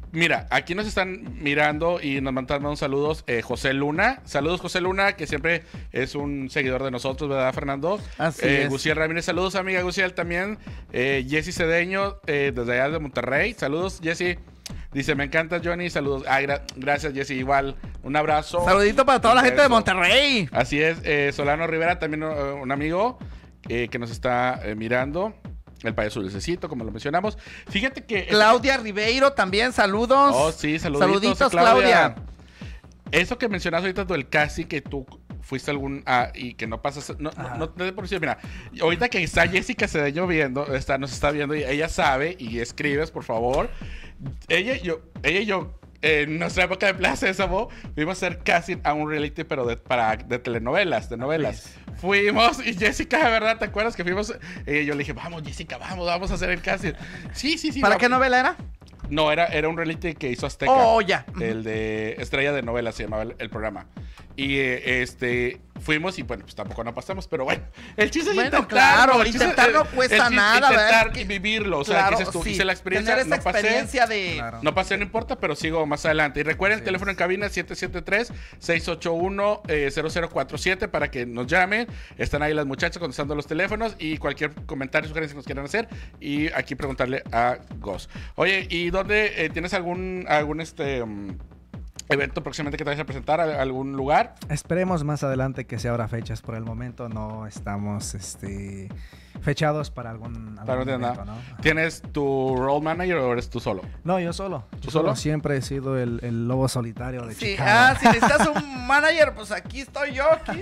Mira, aquí nos están mirando y nos mandan unos saludos. Eh, José Luna. Saludos, José Luna, que siempre es un seguidor de nosotros, ¿verdad, Fernando? Así eh, es. Guciel Ramírez, saludos, amiga Guciel también. Eh, Jessy Cedeño, eh, desde allá de Monterrey. Saludos, Jessy. Dice, me encanta, Johnny. Saludos. Ah, gra gracias, Jessy. Igual, un abrazo. Saludito para toda la gente de Eso. Monterrey. Así es. Eh, Solano Rivera, también uh, un amigo eh, que nos está eh, mirando. El payaso dulcecito, como lo mencionamos. Fíjate que... Claudia Ribeiro también, saludos. Oh, sí, saluditos, Saluditos, Claudia. Claudia. Eso que mencionas ahorita del casi que tú fuiste algún ah, y que no pasas, no, no, no, no por decir, mira, ahorita que está Jessica Cedeño viendo, está, nos está viendo y ella sabe y escribes, por favor. Ella y yo, ella y yo, en nuestra época de Plaza Sésamo, fuimos a hacer casting a un reality, pero de, para, de telenovelas, de novelas. Fuimos y Jessica, de verdad, ¿te acuerdas que fuimos? Y yo le dije, vamos, Jessica, vamos, vamos a hacer el casting. Sí, sí, sí. ¿Para vamos. qué novela era? No, era, era un reality que hizo Azteca. Oh, ya. El de Estrella de Novelas se llamaba el, el programa. Y eh, este fuimos y bueno, pues tampoco no pasamos, pero bueno, el chiste es Bueno, intentarlo. claro, el chiste- intentar no el- cuesta el chiste- nada, ¿verdad? Intentar Que- y vivirlo, o sea, Claro, que dices tú, sí. hice la experiencia, Tener esa no pasé. experiencia de... Claro. No pasé, no importa, pero sigo más adelante. Y recuerden, el teléfono en cabina siete siete tres, seis ocho uno, cero cero cuatro siete para que nos llamen. Están ahí las muchachas contestando los teléfonos y cualquier comentario, sugerencia que nos quieran hacer. Y aquí preguntarle a Gus. Oye, ¿y dónde eh, tienes algún, algún este, um, evento próximamente que te vayas a presentar? ¿A- ¿Algún lugar? Esperemos más adelante que se abra fechas. Por el momento no estamos este, fechados para algún, Claro, algún no evento, entiendo. ¿no? Ajá. ¿Tienes tu role manager o eres tú solo? No, yo solo. ¿Tú Yo solo? Siempre he sido el, el lobo solitario de Sí, Chicago. ah, si necesitas un manager, pues aquí estoy yo, aquí.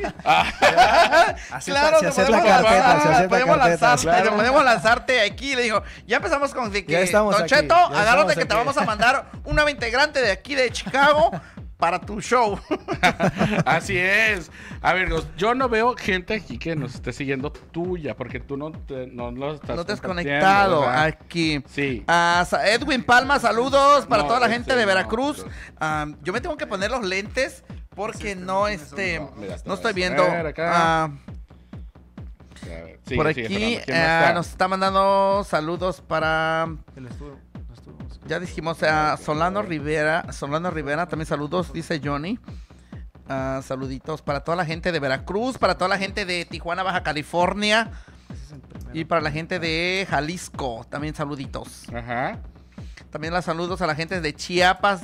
Así Claro, si te haces la podemos carpeta, lanzar, si haces la podemos carpeta. lanzarte, claro. te podemos lanzarte aquí. Le dijo, ya empezamos con de que, Ya estamos Don aquí, Cheto, ya agárrate estamos que te aquí. vamos a mandar un nuevo integrante de aquí de Chicago para tu show. Así es. A ver, Gus, yo no veo gente aquí que nos esté siguiendo tuya, porque tú no, te, no lo estás No te has compartiendo, conectado ¿verdad? aquí. Sí. Ah, sa- Edwin Palma, saludos para No, toda la este gente de no, Veracruz. no. Ah, yo me tengo que poner los lentes porque no, este, No, mira, te no voy a estoy viendo. ver acá. Ah, A ver, sigue, por sigue, aquí Fernando. ¿Quién ah, más está? nos está mandando saludos para... El estudio- el estudio musical. Ya dijimos a Solano Rivera, Solano Rivera, también saludos, dice Johnny. Ah, saluditos para toda la gente de Veracruz, para toda la gente de Tijuana, Baja California Ese es el primero. y para la gente de Jalisco, también saluditos. Ajá. También los saludos a la gente de Chiapas,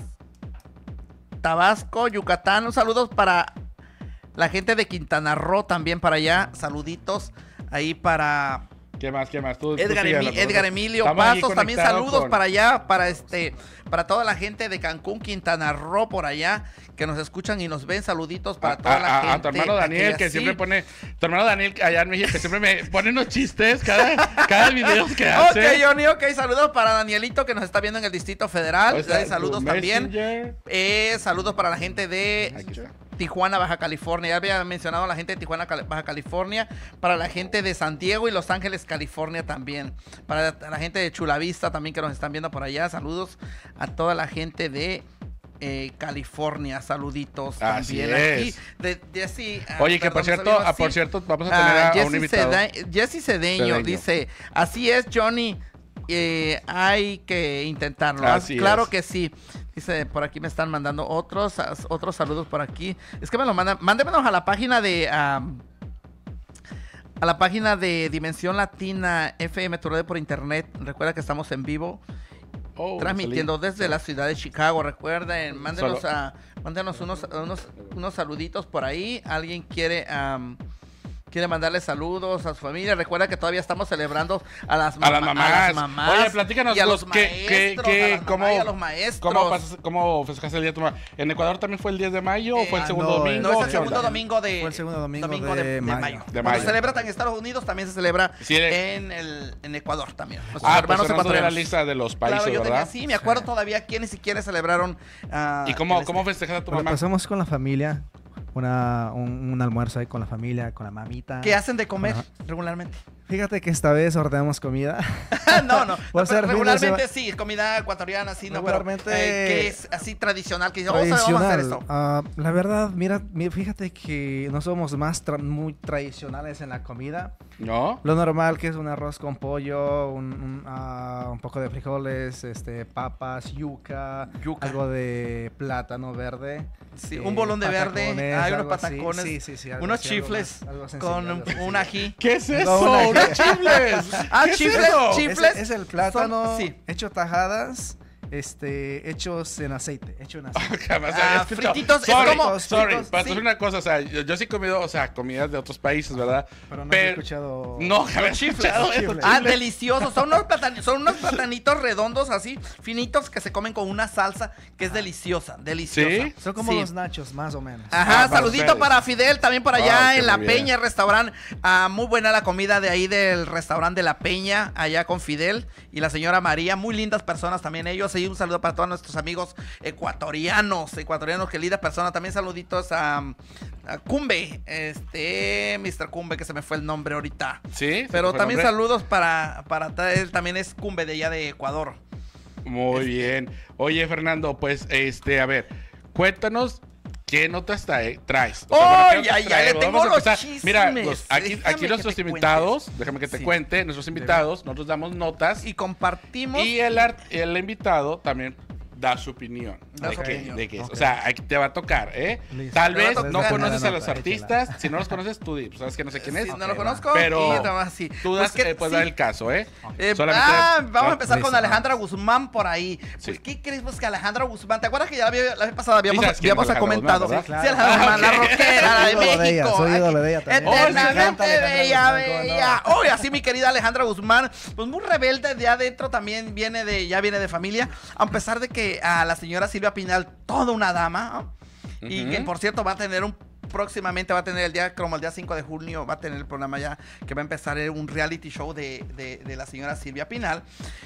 Tabasco, Yucatán. Un saludo para la gente de Quintana Roo también para allá. Saluditos ahí para ¿Qué más? ¿Qué más? Tú, tú Edgar, sigue, Emi- nosotros Edgar Emilio estamos aquí Pasos, también conectados saludos con- para allá, para este, para toda la gente de Cancún, Quintana Roo, por allá, que nos escuchan y nos ven, saluditos para a, toda la a- gente. a tu hermano Daniel, aquella, que sí. siempre pone. Tu hermano Daniel, allá en México, que siempre me pone unos chistes cada, cada video que Ok, hace. Johnny, ok, saludos para Danielito que nos está viendo en el Distrito Federal. O sea, Eh, saludos tu también. Messenger. Eh, saludos para la gente de Aquí está. Tijuana, Baja California. Ya había mencionado a la gente de Tijuana, Cal- Baja California. Para la gente de San Diego y Los Ángeles, California también. Para la gente de Chula Vista también que nos están viendo por allá. Saludos a toda la gente de eh, California. Saluditos Así también es. aquí. De Jesse, ah, Oye, que por perdón, cierto, no sabía ah, por así. cierto, vamos a tener Ah, a, a un Jesse invitado. Ceda- Jesse Cedeño, Cedeño. dice, así es, Johnny. eh, hay que intentarlo. Así claro es. que sí. Dice, por aquí me están mandando otros, as- otros saludos por aquí. Es que me lo mandan, mándemenos a la página de am, a la página de Dimensión Latina F M Tour por internet. Recuerda que estamos en vivo Oh, transmitiendo desde la ciudad de Chicago. Recuerden, mándenos Solo- a mándenos unos, unos, unos saluditos por ahí. Alguien quiere am, quiere mandarle saludos a su familia. Recuerda que todavía estamos celebrando a las, A las mama- mamás. a las mamás Oye, platícanos, y a Gus, los ¿qué- qué- maestros, qué- a las mamás cómo- y a los maestros. ¿Cómo, pasas- ¿Cómo festejaste el día de tu mamá? ¿En Ecuador también fue el diez de mayo o fue el Eh, segundo no, domingo? No, es el ¿Qué segundo onda? domingo de, Fue el segundo domingo de mayo. De Cuando mayo. se celebra en Estados Unidos, también se celebra Sí, de- en, el, en Ecuador también. Nuestros Ah, pues hermanos no de la ecuatorianos. lista de los países, Claro, yo ¿verdad? tenía, sí, me acuerdo todavía quiénes siquiera celebraron. ah, ¿Y cómo, el- cómo festejaste a tu Bueno, mamá? pasamos con la familia, una, un, un almuerzo ahí con la familia, con la mamita. ¿Qué hacen de comer Ajá. regularmente? Fíjate que esta vez ordenamos comida. no, no. Va a ser regularmente sí, comida ecuatoriana, sí, no, pero Regularmente- eh, que es así tradicional, que dice, vamos a, vamos a hacer Tradicional. esto. Ah, la verdad, mira, mira, fíjate que no somos más tra- muy tradicionales en la comida. ¿No? Lo normal que es un arroz con pollo, un, un, ah, un poco de frijoles, este, papas, yuca, Yuca. algo de plátano verde. Sí, eh, un bolón de verde, patacones, hay unos algo así. patacones, Sí, sí, sí, algo unos así, algo chifles más- algo sencillo, con algo sencillo. un ají. ¿Qué es No, eso? una- ¡Unos chifles! Ah, ¿Qué es chifles, eso? chif- Es, Chifles es el plátano son- sí. hecho tajadas, este, hechos en aceite, hecho en aceite. Jamás Ah, había escuchado. frititos, es Sorry, como- sorry, fritos, para sí. decir una cosa, o sea, yo, yo sí he comido, o sea, comidas de otros países, ¿verdad? Pero no he escuchado. No, jamás he Chifles. escuchado eso. Chifles. Ah, chifles. deliciosos. Son unos, platani- son unos platanitos redondos así, finitos, que se comen con una salsa que es deliciosa, deliciosa. ¿Sí? Son como Sí. los nachos, más o menos. Ajá, Ah, saludito para para Fidel, también por allá Ah, qué en La muy bien. Peña, restaurante. Ah, muy buena la comida de ahí del restaurante de La Peña, allá con Fidel y la señora María. Muy lindas personas también ellos. Y un saludo para todos nuestros amigos ecuatorianos, ecuatorianos, que lindas personas. También saluditos a, a Cumbe, este, mister Cumbe, que se me fue el nombre ahorita. Sí, Pero ¿fue también nombre? saludos para, para él, también es Cumbe de allá de Ecuador. Muy bien. Oye, Fernando, pues, este, a ver, cuéntanos qué notas trae- traes. O sea, ¡Oh, bueno, ¿qué ya, notas ya, traemos? le tengo Vamos a los empezar. Mira, chismes. los- aquí, Déjame aquí que nuestros te invitados, cuentes. déjame que te Sí. cuente, nuestros invitados, nosotros damos notas Y compartimos. y el, art- el invitado también da su opinión. Da de su qué- opinión. de qué es. Ok. O sea, aquí te va a tocar, ¿eh? Listo. Tal Te va a vez tocar. no Les conoces la a los nota, artistas. Si no los conoces, tú di, pues sabes que no sé quién es. Sí, no Ok, lo conozco. Pero y demás, sí. tú Pues das, que eh, puedes sí. dar el caso, ¿eh? Eh, Solamente- ah, vamos a no, empezar con listo, Alejandra Guzmán por ahí. Sí. Pues, ¿qué crees? Pues que Alejandra Guzmán, ¿te acuerdas que ya la, había- la vez pasada habíamos, Sí, sabes quién es habíamos Alejandra comentado? Guzmán, ¿verdad? Sí, Alejandra Ah, Guzmán, la ok. rockera, la de Soy ídolo de ella, México. soy ídolo Aquí, de ella también. Oh, me Eternamente encanta Alejandra bella, Guzmán, ¿cómo no? bella. Hoy así mi querida Alejandra Guzmán, pues muy rebelde de adentro, también viene de, ya viene de familia, a pesar de que a la señora Silvia Pinal, toda una dama, ¿no? Y Ujú. que por cierto va a tener un próximamente va a tener el día, como el día cinco de junio, va a tener el programa ya que va a empezar un reality show de, de, de la señora Silvia Pinal.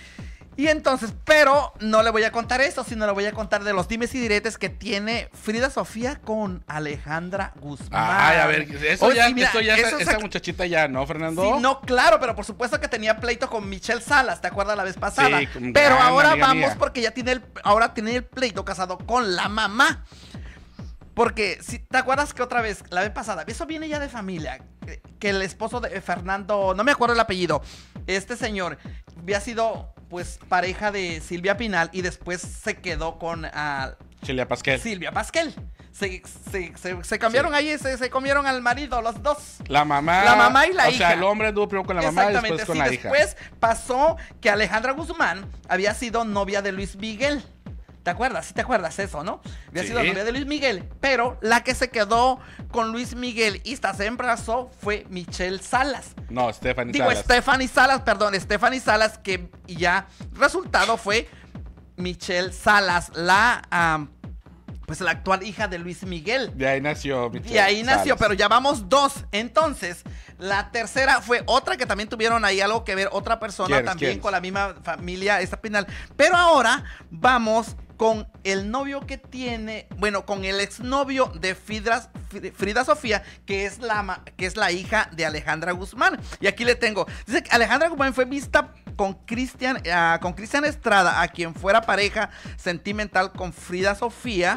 Y entonces, pero no le voy a contar eso, sino le voy a contar de los dimes y diretes que tiene Frida Sofía con Alejandra Guzmán. Ay, a ver, eso Oye, ya, sí, mira, eso ya, eso esa, es esa ac- muchachita ya, ¿no, Fernando? Sí, no, claro, pero por supuesto que tenía pleito con Michelle Salas, ¿te acuerdas la vez pasada? Sí, con pero gran ahora amiga vamos mía. porque ya tiene el, ahora tiene el pleito casado con la mamá. Porque, si te acuerdas que otra vez, la vez pasada, eso viene ya de familia, que, que el esposo de Fernando, no me acuerdo el apellido, este señor había sido, pues, pareja de Silvia Pinal y después se quedó con ah, Silvia Pasquel. Silvia Pasquel. Se, se, se, se cambiaron Sí. ahí, se, se comieron al marido, los dos. La mamá. La mamá y la o hija. sea, el hombre anduvo primero con la mamá y después con sí, la hija. después pasó que Alejandra Guzmán había sido novia de Luis Miguel. ¿Te acuerdas? Sí te acuerdas eso, ¿no? Había Sí. sido novia de Luis Miguel, pero la que se quedó con Luis Miguel y hasta se embarazó fue Michelle Salas. No, Stephanie Digo, Salas. Stephanie Salas, perdón, Stephanie Salas, que ya resultado fue Michelle Salas, la, am, pues la actual hija de Luis Miguel. De ahí nació Michelle Y ahí nació, Salas. pero ya vamos dos. Entonces, la tercera fue otra que también tuvieron ahí algo que ver, otra persona ¿Quiénes, también quiénes? con la misma familia, esta Pinal. Pero ahora vamos con el novio que tiene, bueno, con el exnovio de Frida, Frida Sofía, que es, la, ma- que es la hija de Alejandra Guzmán. Y aquí le tengo. Dice que Alejandra Guzmán fue vista con Cristian, ah, con Cristian Estrada, a quien fuera pareja sentimental con Frida Sofía.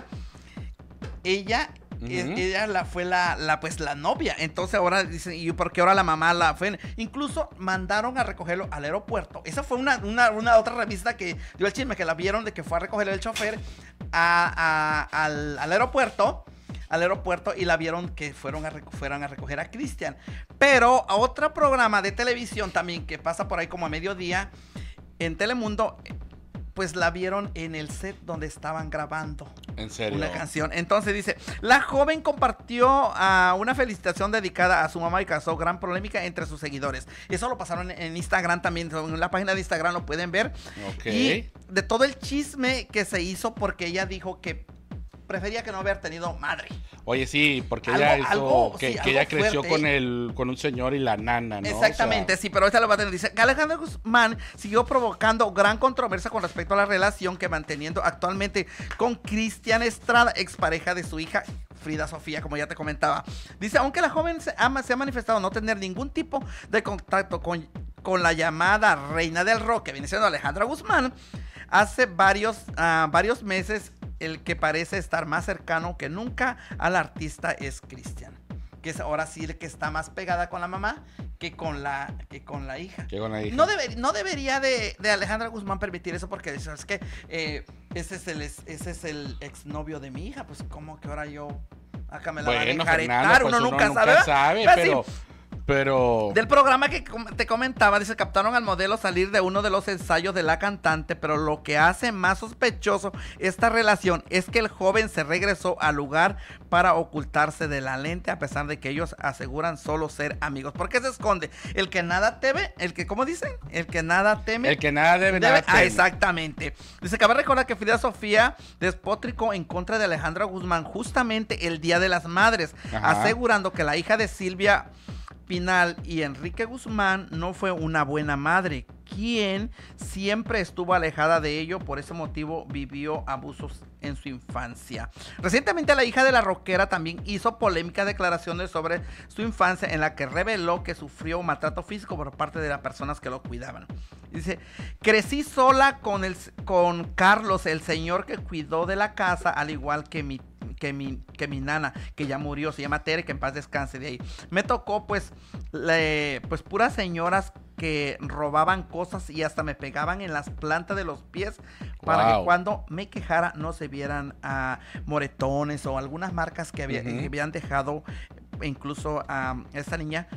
Ella, Ujú. eh, ella la, fue la, la, pues, la novia. Entonces ahora dicen, ¿y por qué ahora la mamá la fue? Incluso mandaron a recogerlo al aeropuerto. Esa fue una, una, una otra revista que dio el chisme, que la vieron de que fue a recoger el chofer a, a- al, al aeropuerto. Al aeropuerto y la vieron que fueron a, reco- fueron a recoger a Cristian. Pero a otro programa de televisión también que pasa por ahí como a mediodía en Telemundo, pues la vieron en el set donde estaban grabando En serio. una canción. Entonces dice, la joven compartió ah, una felicitación dedicada a su mamá y causó gran polémica entre sus seguidores. Eso lo pasaron en Instagram también, en la página de Instagram lo pueden ver. Ok. Y de todo el chisme que se hizo porque ella dijo que prefería que no haber tenido madre. Oye, sí, porque Algo- ella hizo algo, que, sí, que ella algo creció fuerte. con el con un señor y la nana, ¿no? Exactamente, O sea, sí, pero esta lo va a tener. Dice que Alejandra Guzmán siguió provocando gran controversia con respecto a la relación que manteniendo actualmente con Cristian Estrada, expareja de su hija Frida Sofía, como ya te comentaba. Dice, aunque la joven se, ama, se ha manifestado no tener ningún tipo de contacto con, con la llamada reina del rock, que viene siendo Alejandra Guzmán, hace varios, uh, varios meses el que parece estar más cercano que nunca al artista es Cristian, que es ahora sí el que está más pegada con la mamá que con la, que con la hija. Que con la hija. No, debe, no debería de, de Alejandra Guzmán permitir eso porque dice, es que eh, ese es el ese es el exnovio de mi hija, pues como que ahora yo acá me la bueno, van a enjaretar, Fernando, uno, pues uno nunca nunca sabe, sabe, pero, pero... sí, Pero... del programa que te comentaba, dice, captaron al modelo salir de uno de los ensayos de la cantante, pero lo que hace más sospechoso esta relación es que el joven se regresó al lugar para ocultarse de la lente, a pesar de que ellos aseguran solo ser amigos. ¿Por qué se esconde? El que nada teme, el que, ¿cómo dicen? El que nada teme. El que nada debe, debe nada teme. Ah, exactamente. Dice, cabe recordar que Frida Sofía despotricó en contra de Alejandra Guzmán justamente el Día de las Madres, Ajá. asegurando que la hija de Silvia Pinal y Enrique Guzmán no fue una buena madre, quien siempre estuvo alejada de ello, por ese motivo vivió abusos en su infancia. Recientemente la hija de la rockera también hizo polémicas declaraciones sobre su infancia en la que reveló que sufrió maltrato físico por parte de las personas que lo cuidaban. Dice, crecí sola con, el, con Carlos, el señor que cuidó de la casa, al igual que mi Que mi, que mi nana, que ya murió, se llama Tere, que en paz descanse de ahí. Me tocó pues, le, pues puras señoras que robaban cosas y hasta me pegaban en las plantas de los pies para Wow. que cuando me quejara no se vieran uh, moretones o algunas marcas que, había, Uh-huh. que habían dejado incluso a um, esta niña.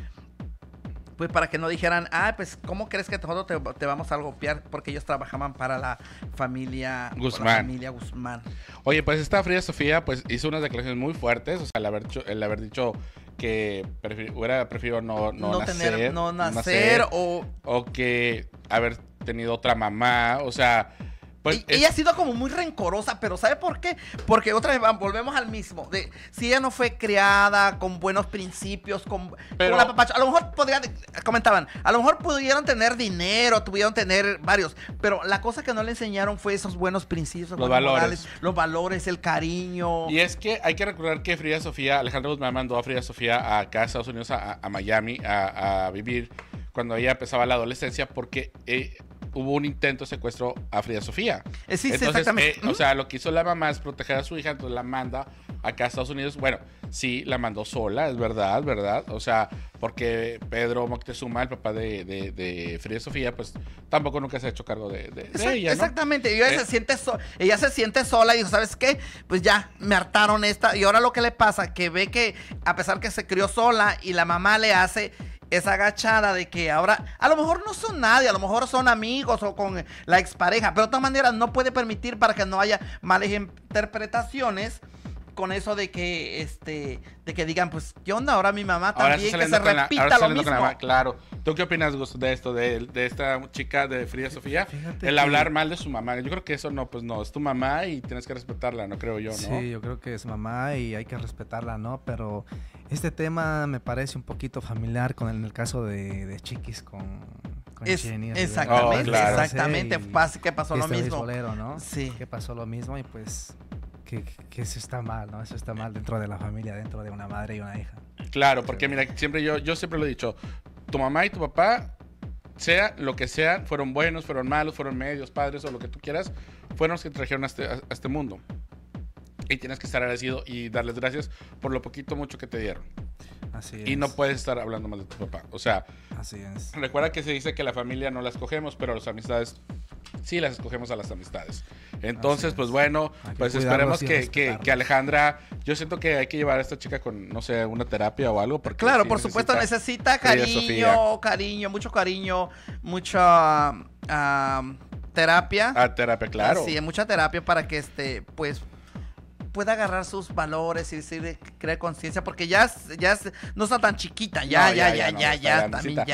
Pues para que no dijeran, ah, pues, ¿cómo crees que nosotros te, te vamos a golpear? Porque ellos trabajaban para la familia Guzmán. La familia Guzmán. Oye, pues esta Frida Sofía pues hizo unas declaraciones muy fuertes, o sea, el haber, dicho, el haber dicho que prefi- hubiera preferido no, no, No, nacer, tener, no nacer, nacer, o... o que haber tenido otra mamá, o sea... Pues Y- es- ella ha sido como muy rencorosa, pero ¿sabe por qué? Porque otra vez va- volvemos al mismo. De, si ella no fue criada con buenos principios, con, Pero- con la papacha, a lo mejor podrían, comentaban, a lo mejor pudieron tener dinero, tuvieron tener varios, pero la cosa que no le enseñaron fue esos buenos principios, Los buenos valores. modales, los valores, el cariño. Y es que hay que recordar que Frida Sofía, Alejandra Guzmán mandó a Frida Sofía acá a Estados Unidos, a, a Miami, a, a vivir cuando ella empezaba la adolescencia, porque eh, hubo un intento de secuestro a Frida Sofía. Eh, sí, sí, Entonces, exactamente. eh, o sea, lo que hizo la mamá es proteger a su hija, entonces la manda acá a Estados Unidos. Bueno, sí, la mandó sola, es verdad, ¿verdad? O sea, porque Pedro Moctezuma, el papá de, de, de Frida Sofía, pues tampoco nunca se ha hecho cargo de, de, de Exact- ella, ¿no? Exactamente, y ella, Eh. se siente so- ella se siente sola y dijo, ¿sabes qué? Pues ya, me hartaron esta. Y ahora lo que le pasa, que ve que a pesar que se crió sola y la mamá le hace esa agachada de que ahora, a lo mejor no son nadie, a lo mejor son amigos o con la expareja, pero de todas maneras no puede permitir para que no haya malas interpretaciones con eso de que, este, de que digan, pues, ¿qué onda? Ahora mi mamá Ahora también, está que se saliendo con la- repita ahora está lo saliendo con la mismo. mamá, claro. ¿Tú qué opinas, Gus, de esto, de, de esta chica de Frida Sofía? Fíjate El que- hablar mal de su mamá. Yo creo que eso no, pues no, es tu mamá y tienes que respetarla, no creo yo, ¿no? Sí, yo creo que es mamá y hay que respetarla, ¿no? Pero este tema me parece un poquito familiar con el, en el caso de, de Chiquis con, con Es- Jenny Rivera. exactamente, Oh, claro. exactamente, Y- pas- que pasó y lo este mismo. beisbolero, ¿no? Sí. Que pasó lo mismo y pues que, que eso está mal, ¿no? Eso está mal dentro de la familia, dentro de una madre y una hija. Claro, porque mira, siempre yo, yo siempre lo he dicho, tu mamá y tu papá, sea lo que sean, fueron buenos, fueron malos, fueron medios, padres o lo que tú quieras, fueron los que te trajeron a este, a- a este mundo. Y tienes que estar agradecido y darles gracias por lo poquito mucho que te dieron. Así es. Y no puedes estar hablando mal de tu papá. O sea, Así es. recuerda que se dice que la familia no la escogemos, pero las amistades sí las escogemos a las amistades. Entonces, Así pues es. bueno, Hay que pues cuidarlos esperemos y que, que, respetarlos. que Alejandra, yo siento que hay que llevar a esta chica con, no sé, una terapia o algo. Porque Claro, sí por supuesto necesita Frida cariño, Sofía. cariño, mucho cariño, mucha ah, terapia. Ah, terapia, claro. Sí, mucha terapia para que este, pues, pueda agarrar sus valores y decir, crear conciencia, porque ya, es- ya es- no está tan chiquita, ya, No, ya, ya, ya, ya, ya, no, ya, está también grandecita. ya.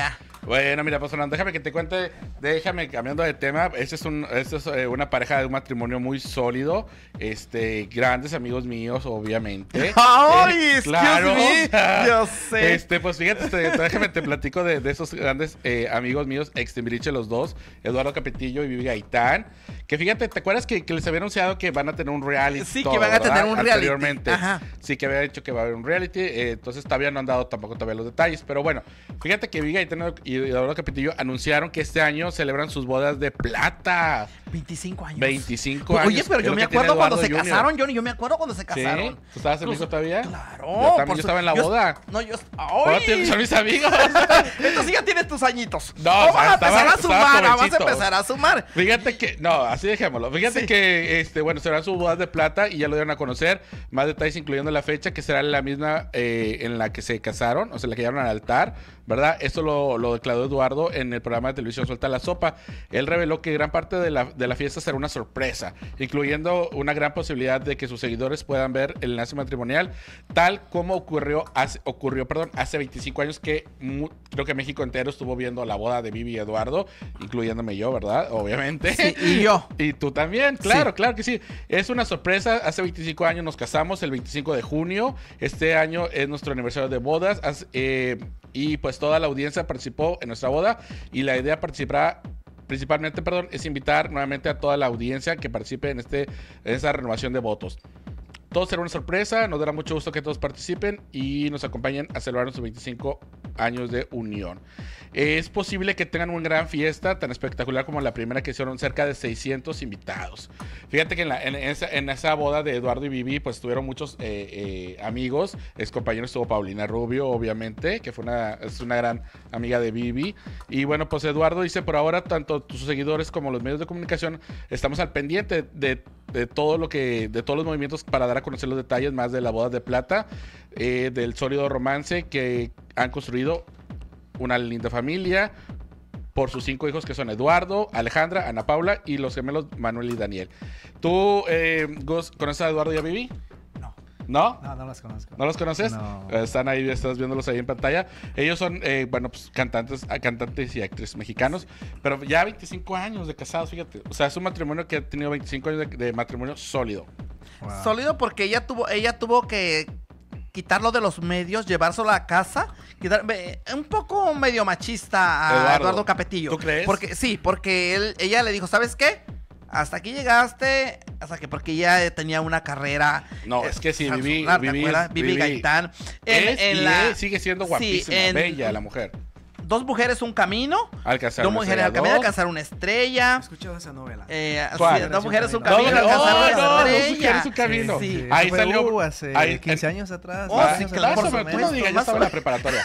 Bueno, mira, pues Fernando, déjame que te cuente, déjame cambiando de tema. Este es, un, este es eh, una pareja de un matrimonio muy sólido, este, grandes amigos míos, obviamente. ¡Ay, Eh, excuse claro, me! o sea, Yo sé. Este, pues fíjate, te- déjame te platico de, de esos grandes eh, amigos míos, ex Timbiriche los dos, Eduardo Capetillo y Vivi Gaitán. Que fíjate, ¿te acuerdas que, que les había anunciado que van a tener un reality? Sí, todo, que van a tener ¿verdad? un reality. Anteriormente. Ajá. Sí, que había dicho que va a haber un reality, eh, entonces todavía no han dado tampoco todavía los detalles, pero bueno, fíjate que Vivi Gaitán y Eduardo Capetillo anunciaron que este año celebran sus bodas de plata. veinticinco años. veinticinco años. Oye, pero es yo lo me que tiene acuerdo cuando se Eduardo junior casaron, Johnny. Yo me acuerdo cuando se ¿Sí? casaron. ¿Tú estabas en México todavía? Claro. Yo también, por yo su- estaba en la yo- boda. No, yo. Ahora ¡Ay! son mis amigos. Entonces ya tienes tus añitos. No, Vamos o sea, a estaba- empezar a estaba sumar, vamos a jovencito. empezar a sumar. Fíjate que, no, así dejémoslo. Fíjate Sí. que, este, bueno, serán sus bodas de plata y ya lo dieron a conocer. Más detalles incluyendo la fecha, que será la misma eh, en la que se casaron, o sea, la que llevaron al altar, ¿verdad? Esto lo, lo declaró Eduardo en el programa de televisión Suelta la Sopa. Él reveló que gran parte de la, de la fiesta será una sorpresa, incluyendo una gran posibilidad de que sus seguidores puedan ver el enlace matrimonial, tal como ocurrió hace, ocurrió, perdón, hace veinticinco años que mu- creo que México entero estuvo viendo la boda de Vivi y Eduardo, incluyéndome yo, ¿verdad? Obviamente. Sí, y yo. Y tú también, claro, Sí. claro que sí. Es una sorpresa. Hace veinticinco años nos casamos, el veinticinco de junio. Este año es nuestro aniversario de bodas. As- eh, y pues toda la audiencia participó en nuestra boda. Y la idea participará. Principalmente, perdón, es invitar nuevamente a toda la audiencia que participe en, este, en esta renovación de votos. Todo será una sorpresa, nos dará mucho gusto que todos participen y nos acompañen a celebrar nuestros veinticinco años de unión. Es posible que tengan una gran fiesta, tan espectacular como la primera que hicieron, cerca de seiscientos invitados. Fíjate que en, la, en, esa, en esa boda de Eduardo y Vivi, pues tuvieron muchos eh, eh, amigos, ex compañeros, estuvo Paulina Rubio, obviamente, que fue una, es una gran amiga de Vivi. Y bueno, pues Eduardo dice, por ahora, tanto tus seguidores como los medios de comunicación, estamos al pendiente de, de todo lo que, de todos los movimientos para dar a conocer los detalles más de la boda de plata, eh, del sólido romance que han construido una linda familia por sus cinco hijos que son Eduardo, Alejandra, Ana Paula y los gemelos Manuel y Daniel. ¿Tú, eh, Gus, conoces a Eduardo y a Vivi? No. ¿No? No, no los conozco. ¿No los conoces? No. Eh, Están ahí, estás viéndolos ahí en pantalla. Ellos son, eh, bueno, pues cantantes, ah, cantantes y actrices mexicanos, pero ya veinticinco años de casados, fíjate. O sea, es un matrimonio que ha tenido veinticinco años de, de matrimonio sólido. Wow. Sólido porque ella tuvo, ella tuvo que quitarlo de los medios, llevárselo a la casa, quitar, ve, un poco medio machista a Eduardo, Eduardo, Capetillo. ¿tú crees? Porque sí, porque él, ella le dijo, ¿sabes qué? Hasta aquí llegaste, hasta que porque ella tenía una carrera. No, eh, es que sí, Samsung, Vivi, ¿te Vivi, acuerdas? Vivi Vivi Gaitán. Es, y es, sigue siendo guapísima, Sí, en- bella la mujer. Dos mujeres, un camino. Alcanzar Dos una mujeres estrella, al camino, dos. alcanzar una estrella. He escuchado esa novela. Eh, ¿Cuál? sí, dos mujeres, un Dos camino, mujeres- alcanzar ¡Oh, una no! Dos estrella. mujeres, un camino. Sí. Sí, Ahí fue, salió- uh, hace ahí- quince años atrás. Oh, más sí, o claro, menos. Más o menos, tú no supuesto, digas, yo más estaba o en la menos. preparatoria.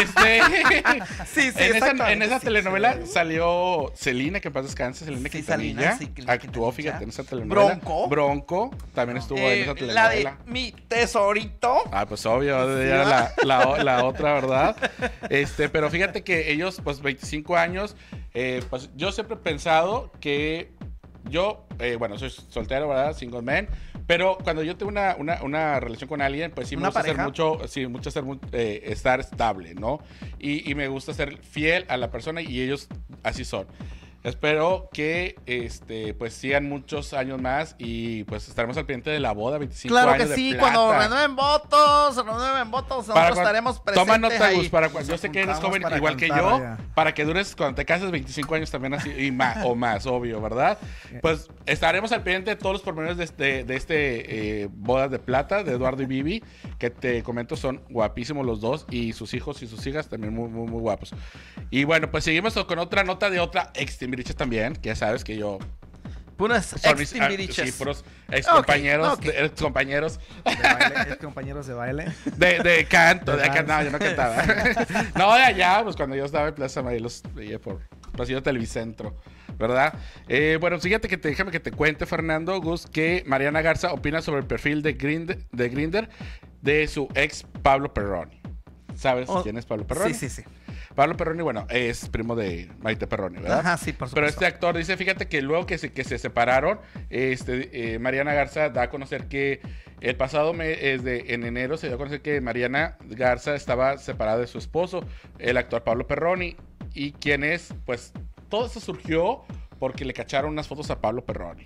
Este, Sí, sí, en, esa, exactamente, en esa sí, telenovela sí. salió Celina, que en paz descanse, Celina Sí, Quintanilla. Celina, sí, Quintanilla. Actuó, fíjate, en esa telenovela. Bronco. Bronco, también estuvo en Eh, esa la telenovela. de mi tesorito. Ah, pues obvio, ya era la, la, la otra, ¿verdad? Este, pero fíjate que ellos, pues veinticinco años, eh, pues yo siempre he pensado que yo, eh, bueno, soy soltero, ¿verdad? Single man, pero cuando yo tengo una, una, una relación con alguien, pues sí me ¿Una gusta pareja? ser mucho, sí, mucho ser, mu- eh, estar estable, ¿no? Y, y me gusta ser fiel a la persona y ellos así son. Espero que este pues sigan muchos años más y pues estaremos al pendiente de la boda, veinticinco Claro años que de sí, plata. cuando renueven votos, renueven votos, nosotros Para cuan- estaremos presentes Toma nota, ahí. Gus, para cuando yo Nos sé que eres apuntamos joven para igual que cantar yo, allá. para que dures cuando te cases veinticinco años también así y más o más, obvio, ¿verdad? Pues estaremos al pendiente de todos los pormenores de este, de este eh, bodas de plata de Eduardo y Vivi, que te comento son guapísimos los dos y sus hijos y sus hijas también muy, muy, muy guapos. Y bueno, pues seguimos con otra nota de otra ex Timbiriche también, que ya sabes que yo... Puros son mis- ah, ex-timbiriches. sí, puros ex compañeros, ok. ex compañeros De baile, es compañeros de baile. de, de canto, de, De can- no, yo no cantaba. No, de allá, pues cuando yo estaba en Plaza María los veía por Pasillo Televicentro, ¿verdad? Eh, bueno, fíjate que te, déjame que te cuente, Fernando, Gus, que Mariana Garza opina sobre el perfil de Grindr de, Grindr de su ex Pablo Perroni. ¿Sabes Oh, quién es Pablo Perroni? Sí, sí, sí. Pablo Perroni, bueno, es primo de Maite Perroni, ¿verdad? Ajá, sí, por supuesto. Pero este actor dice, fíjate que luego que se, que se separaron, este, eh, Mariana Garza da a conocer que el pasado mes de, en enero se dio a conocer que Mariana Garza estaba separada de su esposo, el actor Pablo Perroni. y quién es, pues todo eso surgió porque le cacharon unas fotos a Pablo Perroni.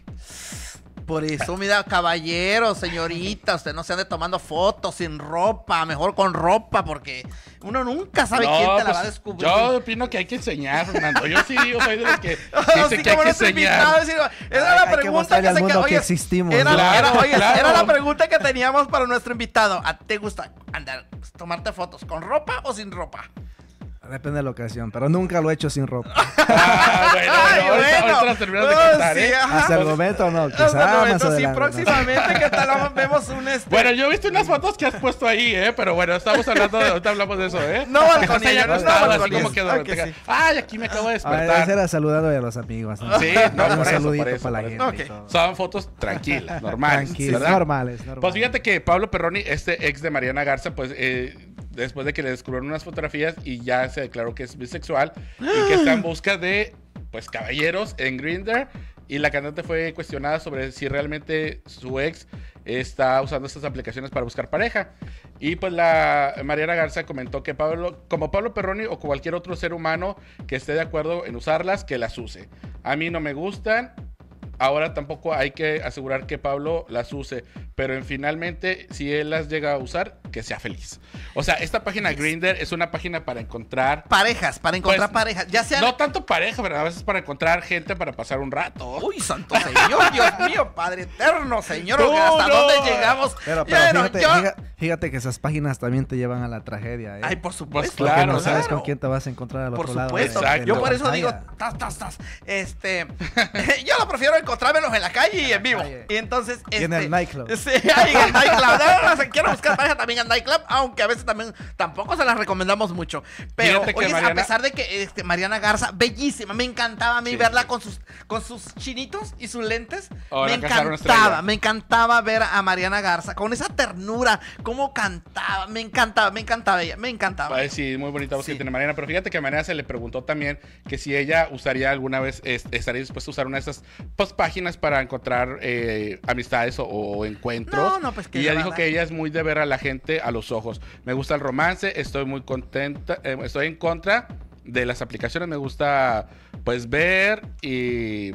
Por eso, mira, caballeros, señoritas, usted no se ande tomando fotos sin ropa, mejor con ropa, porque uno nunca sabe No, quién te la pues, va a descubrir. Yo opino que hay que enseñar, Fernando. Yo sí digo, soy de los que dice Así que hay como que nuestro invitado, enseñar. decir, Era Hay- la hay que pregunta mostrarle que, al se mundo que- que oye, existimos, Era, ¿no? era- Claro, oye, claro. era la pregunta que teníamos para nuestro invitado. ¿A ti ¿Te gusta andar, tomarte fotos con ropa o sin ropa? Depende de la ocasión, pero nunca lo he hecho sin ropa. Ah, bueno, Ay, bueno, ahorita, bueno. ahorita las terminas de Oh, contar, sí, ¿eh? ajá. Hasta el momento no, O quizá sea, no, más entonces, sí, adelante. próximamente, ¿qué tal? Vemos un este. Bueno, yo he visto unas fotos que has puesto ahí, ¿eh? Pero bueno, estamos hablando de, ahorita hablamos de eso, ¿eh? No Que balconillo, estás ahí no acostado, así balconillo. como que Ah, que te- sí. Ay, aquí me acabo de Ah, ese despertar. era saludando a los amigos. ¿no? Sí, no, un por eso, saludito por eso, para la por gente. eso. y Ok. todo. Son fotos tranquilas, normales, Tranquilos, ¿verdad? normales, normales. Pues fíjate que Pablo Perroni, este ex de Mariana Garza, pues eh, después de que le descubrieron unas fotografías y ya se declaró que es bisexual y que está en busca de, pues, caballeros en Grindr. Y la cantante fue cuestionada sobre si realmente su ex está usando estas aplicaciones para buscar pareja. Y pues la Mariana Garza comentó que Pablo, como Pablo Perroni o cualquier otro ser humano que esté de acuerdo en usarlas, que las use. A mí no me gustan. Ahora tampoco hay que asegurar que Pablo las use, pero en finalmente, si él las llega a usar, que sea feliz. O sea, esta página Grindr es una página para encontrar... Parejas, para encontrar Pues, parejas. Ya sean. No tanto pareja, pero a veces para encontrar gente para pasar un rato. Uy, santo señor, Dios mío, Padre eterno, señor. No, ¿Hasta no. dónde llegamos? Pero, pero Bueno, fíjate, yo- fíjate, fíjate que esas páginas también te llevan a la tragedia. ¿eh? Ay, por supuesto. Pues Porque claro, no sabes claro. con quién te vas a encontrar al Por otro lado. supuesto. de- Exacto. Yo de por la eso digo, pantalla. tas, tas, tas. Este, yo lo prefiero encontrármelos en la calle y en vivo. calle. Y entonces, Y en este, el nightclub. Sí, ahí en el nightclub. No, no, no, si quiero buscar pareja también en nightclub, aunque a veces también tampoco se las recomendamos mucho. Pero, Fíjate que oye, a Mariana- pesar de que este, Mariana Garza, bellísima, me encantaba a mí Sí, verla sí. con sus con sus chinitos y sus lentes. Ahora me casaron encantaba, estrella. me encantaba ver a Mariana Garza con esa ternura, cómo cantaba, me encantaba, me encantaba ella, me encantaba. Ay, sí, muy bonita voz Sí. que tiene Mariana. Pero fíjate que a Mariana se le preguntó también que si ella usaría alguna vez, es- estaría dispuesta a usar una de esas pues, páginas para encontrar eh, amistades o, o encuentros. No, no, pues, que Y ella le va dijo a que dar. ella es muy de ver a la gente a los ojos. Me gusta el romance, estoy muy contenta, eh, estoy en contra de las aplicaciones. Me gusta, pues, ver y...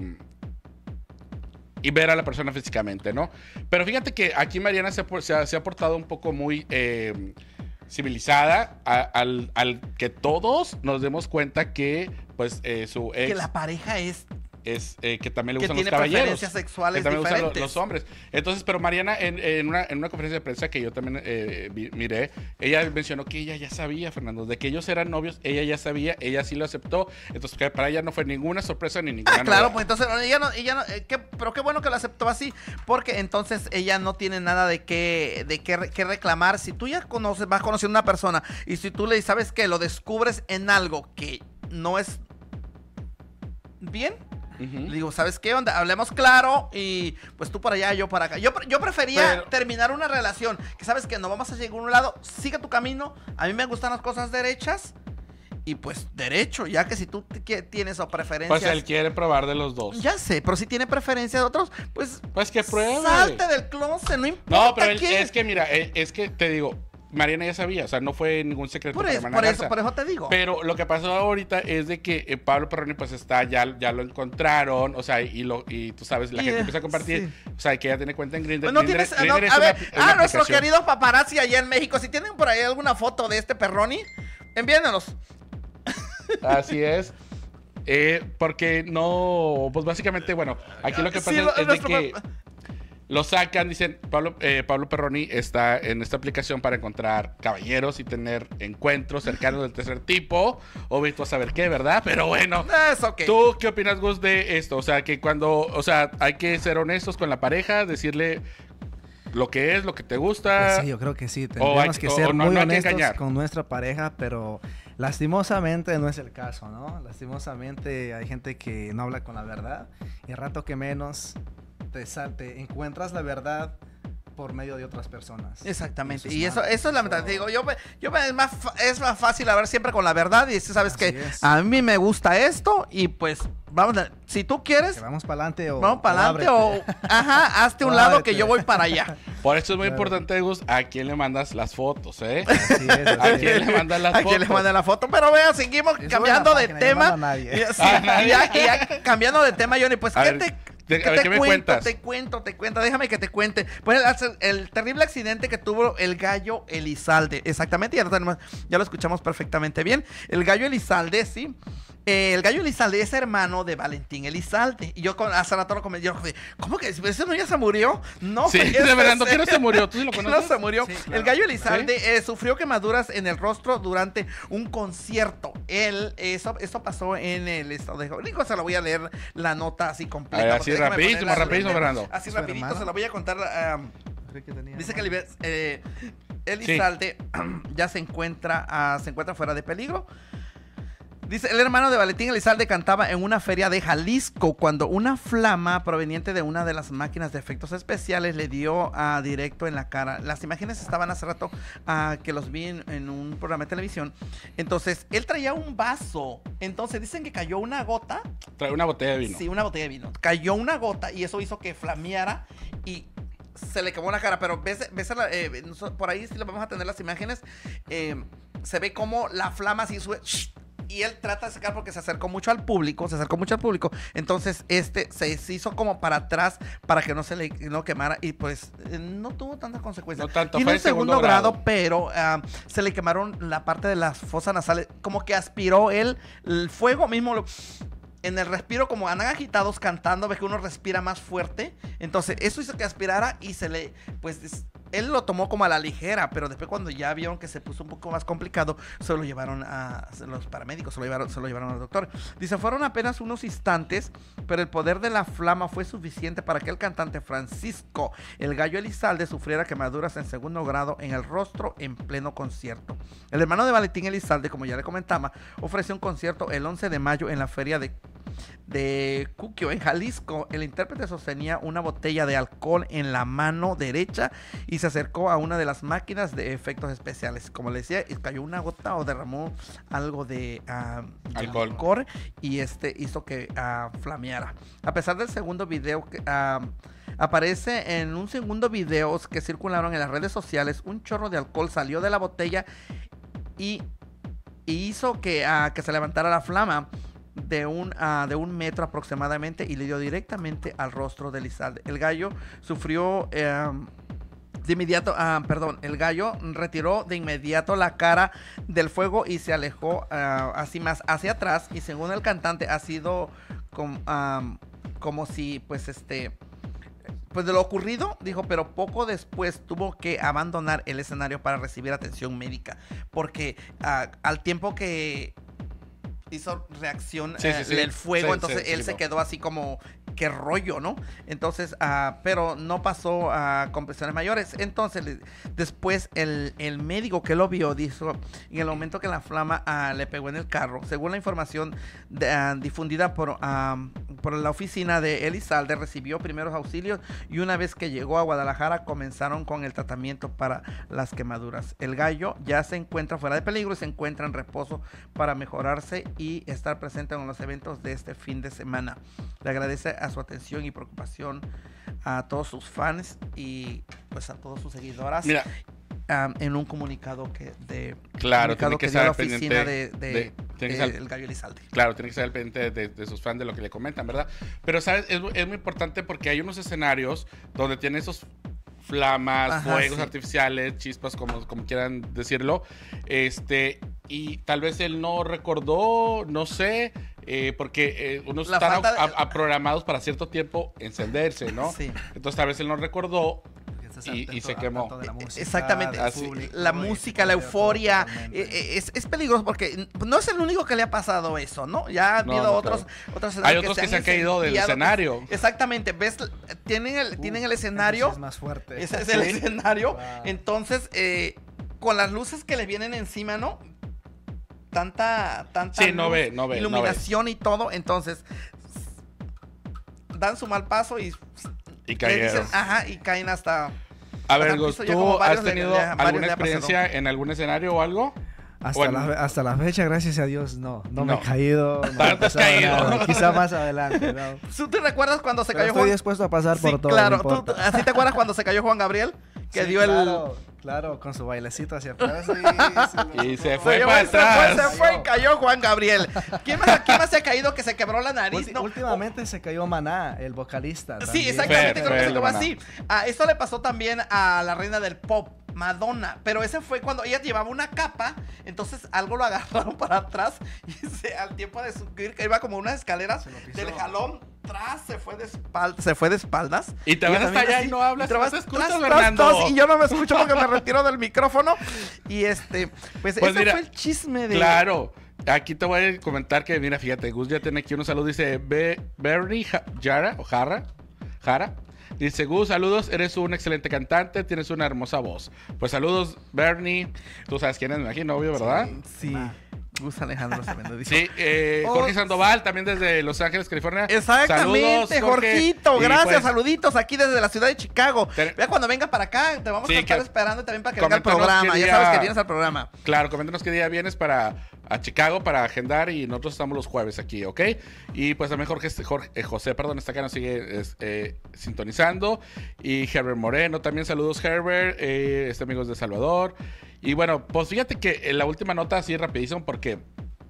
y ver a la persona físicamente, ¿no? Pero fíjate que aquí Mariana se, ha por- se ha, se ha portado un poco muy eh, civilizada a- al, al que todos nos demos cuenta que, pues, eh, su ex Que la pareja es es eh, que también le que gustan tiene los caballeros. preferencias sexuales Que también le gustan lo- diferentes. los hombres. Entonces, pero Mariana, en, en una, en una conferencia de prensa que yo también eh, vi- miré, ella mencionó que ella ya sabía, Fernando, de que ellos eran novios, ella ya sabía, ella sí lo aceptó. Entonces, que para ella no fue ninguna sorpresa ni ninguna Ah, claro, novedad. pues entonces ella no, ella no, eh, qué- pero qué bueno que lo aceptó así, porque entonces ella no tiene nada de qué, de qué, re- qué reclamar. Si tú ya conoces, vas conociendo a una persona y si tú le dices, ¿sabes qué? Lo descubres en algo que no es bien. Ujú. Le digo, ¿sabes qué onda? Hablemos claro y pues tú para allá, yo para acá. Yo, pre- yo prefería Pero- terminar una relación que sabes que no vamos a llegar a un lado, sigue tu camino. A mí me gustan las cosas derechas y pues derecho, ya que si tú t- que- tienes o preferencias. Pues él quiere probar de los dos. Ya sé, pero si tiene preferencia de otros, pues. Pues que pruebe. Salte del closet, no importa. No, pero él- quién. es que mira, eh, es que te digo, Mariana ya sabía, o sea, no fue ningún secreto Por para eso, Mariana por eso, Garza. por eso te digo. Pero lo que pasó ahorita es de que eh, Pablo Perroni pues está, ya, ya lo encontraron, o sea, y lo y tú sabes, la Y, gente eh, empieza a compartir, o sea, que ya tiene cuenta en Grindr. Pues no Grindr- tienes, Grindr no, es a una ver, apli- una ah, nuestros aplicación. queridos paparazzi allá en México, si tienen por ahí alguna foto de este Perroni, envíennos. Así es. Eh, porque no, pues básicamente, bueno, aquí lo que pasa Sí, es, lo- es de nuestro que pa- lo sacan, dicen, Pablo, eh, Pablo Perroni está en esta aplicación para encontrar caballeros y tener encuentros cercanos del tercer tipo, o ve tú a saber qué, ¿verdad? Pero bueno. Es ok. ¿Tú qué opinas, Gus, de esto? O sea, que cuando, o sea, hay que ser honestos con la pareja, decirle lo que es, lo que te gusta. Pues sí, yo creo que sí. O Tendríamos hay- que o- ser o no- muy no hay que honestos engañar. con nuestra pareja, pero lastimosamente no es el caso, ¿no? Lastimosamente hay gente que no habla con la verdad y el rato que menos te, sal- te encuentras la verdad por medio de otras personas. Exactamente. Eso Y es eso, mal. eso es lamentable. Digo, yo, yo es más, fa- es más fácil hablar siempre con la verdad y si sabes Así que es. a mí me gusta esto y pues vamos, a- si tú quieres, Que vamos para adelante o vamos para adelante o, ábrete. ajá, hazte un O lado ábrete. que yo voy para allá. Por eso es muy Claro. importante, Gus, a quién le mandas las fotos, ¿eh? Así es, así ¿A es. quién le mandas las ¿A quién le fotos? mandé la foto? Pero vea, seguimos Eso cambiando es la de página, yo tema. no mando a nadie. Y, sí, y ya, y ya cambiando de tema, Johnny, pues A ¿qué ver, te, de- qué a ver, te ¿qué me cuento? cuentas? Te cuento, te cuento. Déjame que te cuente. Pues el, el terrible accidente que tuvo el gallo Elizalde. Exactamente, ya lo tenemos, ya lo escuchamos perfectamente bien. El gallo Elizalde, sí. Eh, el gallo Elizalde es hermano de Valentín Elizalde. Y yo con, hace rato lo comenté. Yo dije, ¿cómo que ese no ya se murió? No, Sí, ese de verdad, es- ¿qué no se murió? ¿Tú sí lo que conoces? no se murió. Sí, El claro. gallo Elizalde eh, sufrió quemaduras en el rostro durante un concierto. Él, eso, eso pasó en el estado de Jalisco. Se lo voy a leer la nota así completa. A ver, porque así déjame rapidísimo, ponerla rapidísimo, lenta. Fernando. Así ¿Su rapidito, hermano? se lo voy a contar. ah, Creo que tenía dice que más. Libe- eh, Elizalde ya se encuentra, ah, se encuentra fuera de peligro. Dice, el hermano de Valentín Elizalde cantaba en una feria de Jalisco cuando una flama proveniente de una de las máquinas de efectos especiales le dio a directo en la cara. Las imágenes estaban hace rato ah, que los vi en, en un programa de televisión. Entonces, él traía un vaso. Entonces, dicen que cayó una gota. Trae una botella de vino. Sí, una botella de vino. Cayó una gota y eso hizo que flameara y se le quemó la cara. Pero ves, ves la- eh, noso- por ahí sí le vamos a tener las imágenes. eh, se ve como la flama así sube. Y él trata de sacar porque se acercó mucho al público, se acercó mucho al público. Entonces, este se hizo como para atrás para que no se le no quemara. Y pues eh, no tuvo tantas consecuencias. No tanto, Tiene fue un en segundo segundo grado, grado. pero ah, se le quemaron la parte de las fosas nasales. Como que aspiró él el fuego mismo. Lo, en el respiro, como andan agitados cantando, ves que uno respira más fuerte. Entonces, eso hizo que aspirara y se le, pues, es- él lo tomó como a la ligera, pero después cuando ya vieron que se puso un poco más complicado, se lo llevaron a los paramédicos, se lo llevaron, se lo llevaron al doctor. Dice, fueron apenas unos instantes, pero el poder de la flama fue suficiente para que el cantante Francisco, el gallo Elizalde, sufriera quemaduras en segundo grado en el rostro en pleno concierto. El hermano de Valentín Elizalde, como ya le comentaba, ofreció un concierto el once de mayo en la feria de de Cuquio, en Jalisco. El intérprete sostenía una botella de alcohol en la mano derecha y se acercó a una de las máquinas de efectos especiales. Como le decía, cayó una gota o derramó algo de, ah, de Alcohol. licor y este hizo que ah, flameara. A pesar del segundo video que ah, aparece en un segundo video que circularon en las redes sociales, un chorro de alcohol salió de la botella y, y hizo que, ah, que se levantara la flama de un, uh, de un metro aproximadamente y le dio directamente al rostro de Elizalde. El gallo sufrió eh, de inmediato, uh, perdón, el gallo retiró de inmediato la cara del fuego y se alejó uh, así más hacia atrás y según el cantante ha sido com, um, como si pues este... Pues de lo ocurrido, dijo, pero poco después tuvo que abandonar el escenario para recibir atención médica porque uh, al tiempo que hizo reacción Sí, sí, eh, sí. el fuego, Sí, entonces sí, él sí, se no. quedó así como qué rollo, ¿no? Entonces, ah, pero no pasó a compresiones mayores. Entonces, le- después el, el médico que lo vio dijo, en el momento que la flama ah, le pegó en el carro, según la información de- ah, difundida por, ah, por la oficina de Elizalde, recibió primeros auxilios y una vez que llegó a Guadalajara comenzaron con el tratamiento para las quemaduras. El gallo ya se encuentra fuera de peligro y se encuentra en reposo para mejorarse y estar presente en los eventos de este fin de semana. Le agradece a su atención y preocupación a todos sus fans y pues a todas sus seguidoras. Mira, um, en un comunicado que de Claro, comunicado tiene que dio a la estar oficina de, pendiente de- de- tiene que de estar- el gallo Elizalde. claro, tiene que estar al pendiente de, de sus fans, de lo que le comentan, ¿verdad? Pero, ¿sabes? Es, es muy importante porque hay unos escenarios donde tiene esos flamas, Ajá, fuegos sí. artificiales, chispas, como, como quieran decirlo. Este, y tal vez él no recordó, no sé, eh, porque eh, unos La están falta de- a- a- programados para cierto tiempo encenderse, ¿no? Sí. Entonces tal vez él no recordó. Porque estás Y- y atento se a quemo. tanto de la música, Exactamente, del Así. público, la y música, la todo, euforia, totalmente. eh, eh, es, es peligroso porque no es el único que le ha pasado eso, ¿no? Ya ha No, habido no, otros, claro. otros Hay escenarios otros que se han incendiado, caído del que- escenario. Exactamente, ves, tienen el, Uh, tienen el eso sí escenario, es más fuerte. ese es el Sí. escenario, Wow. entonces eh, con las luces que le vienen encima, ¿no? Tanta, tanta Sí, no luz, ve, no ve, no iluminación y todo, entonces dan su mal paso y Y le dicen, cayeron. ajá, y caen hasta A ver, Gus, piso ya ¿tú como varios has le- tenido ya- varios alguna le ha experiencia en algún escenario o algo? Hasta, Bueno. la, hasta la fecha, gracias a Dios, no. No, me No. he caído. No me ha Tanto has pasado caído. nada. Quizá más adelante, ¿no? ¿Tú te recuerdas cuando se Pero cayó estoy Juan? dispuesto a pasar Sí, por todo. claro. no ¿Tú, importa. ¿Así te acuerdas cuando se cayó Juan Gabriel? Que Sí, dio el... claro, claro, con su bailecito hacia atrás. Sí, sí, Y lo- se Se, fue llevó para y se fue, atrás. se fue y cayó Juan Gabriel. ¿Quién más, quién más se ha caído que se quebró la nariz? Ulti- No. Últimamente se cayó Maná, el vocalista. Sí, también. exactamente, Fer, creo que Fer, se quedó Maná. así. Ah, esto le pasó también a la reina del pop, Madonna. Pero ese fue cuando ella llevaba una capa, entonces algo lo agarraron para atrás y se- al tiempo de subir, que iba como unas escaleras Se lo pisó. del jalón, tras se fue de espaldas. Se fue de espaldas. Y te ella vas hasta también allá así, y no hablas, te no vas te escuchas, tras, tras, Fernando. tras, y yo no me escucho porque me retiro del micrófono. Y este, pues, Pues ese mira, fue el chisme de... Claro. Aquí te voy a comentar que, mira, fíjate, Gus ya tiene aquí unos saludos. Dice Be Bernie Ja- Jara o Jara. Jara. Dice, Gus, saludos, eres un excelente cantante, tienes una hermosa voz. Pues saludos, Bernie. Tú sabes quién es, me imagino, obvio, ¿verdad? Sí. Gus Alejandro Tremendo dice. Sí, eh, Oh. Jorge Sandoval, también desde Los Ángeles, California. Exactamente, Saludos, Jorge. Jorgito, Y gracias, pues, saluditos aquí desde la ciudad de Chicago. Te- Vea cuando venga para acá, te vamos Sí, a estar que- esperando también para que venga al coméntanos programa. qué Ya día- sabes que vienes al programa. Claro, coméntanos qué día vienes para a Chicago para agendar y nosotros estamos los jueves aquí, ¿ok? Y pues también Jorge, Jorge eh, José, perdón, está acá, nos sigue es, eh, sintonizando. Y Herbert Moreno, también saludos Herbert, eh, este amigo es de Salvador. Y bueno, pues fíjate que en la última nota así rapidísimo porque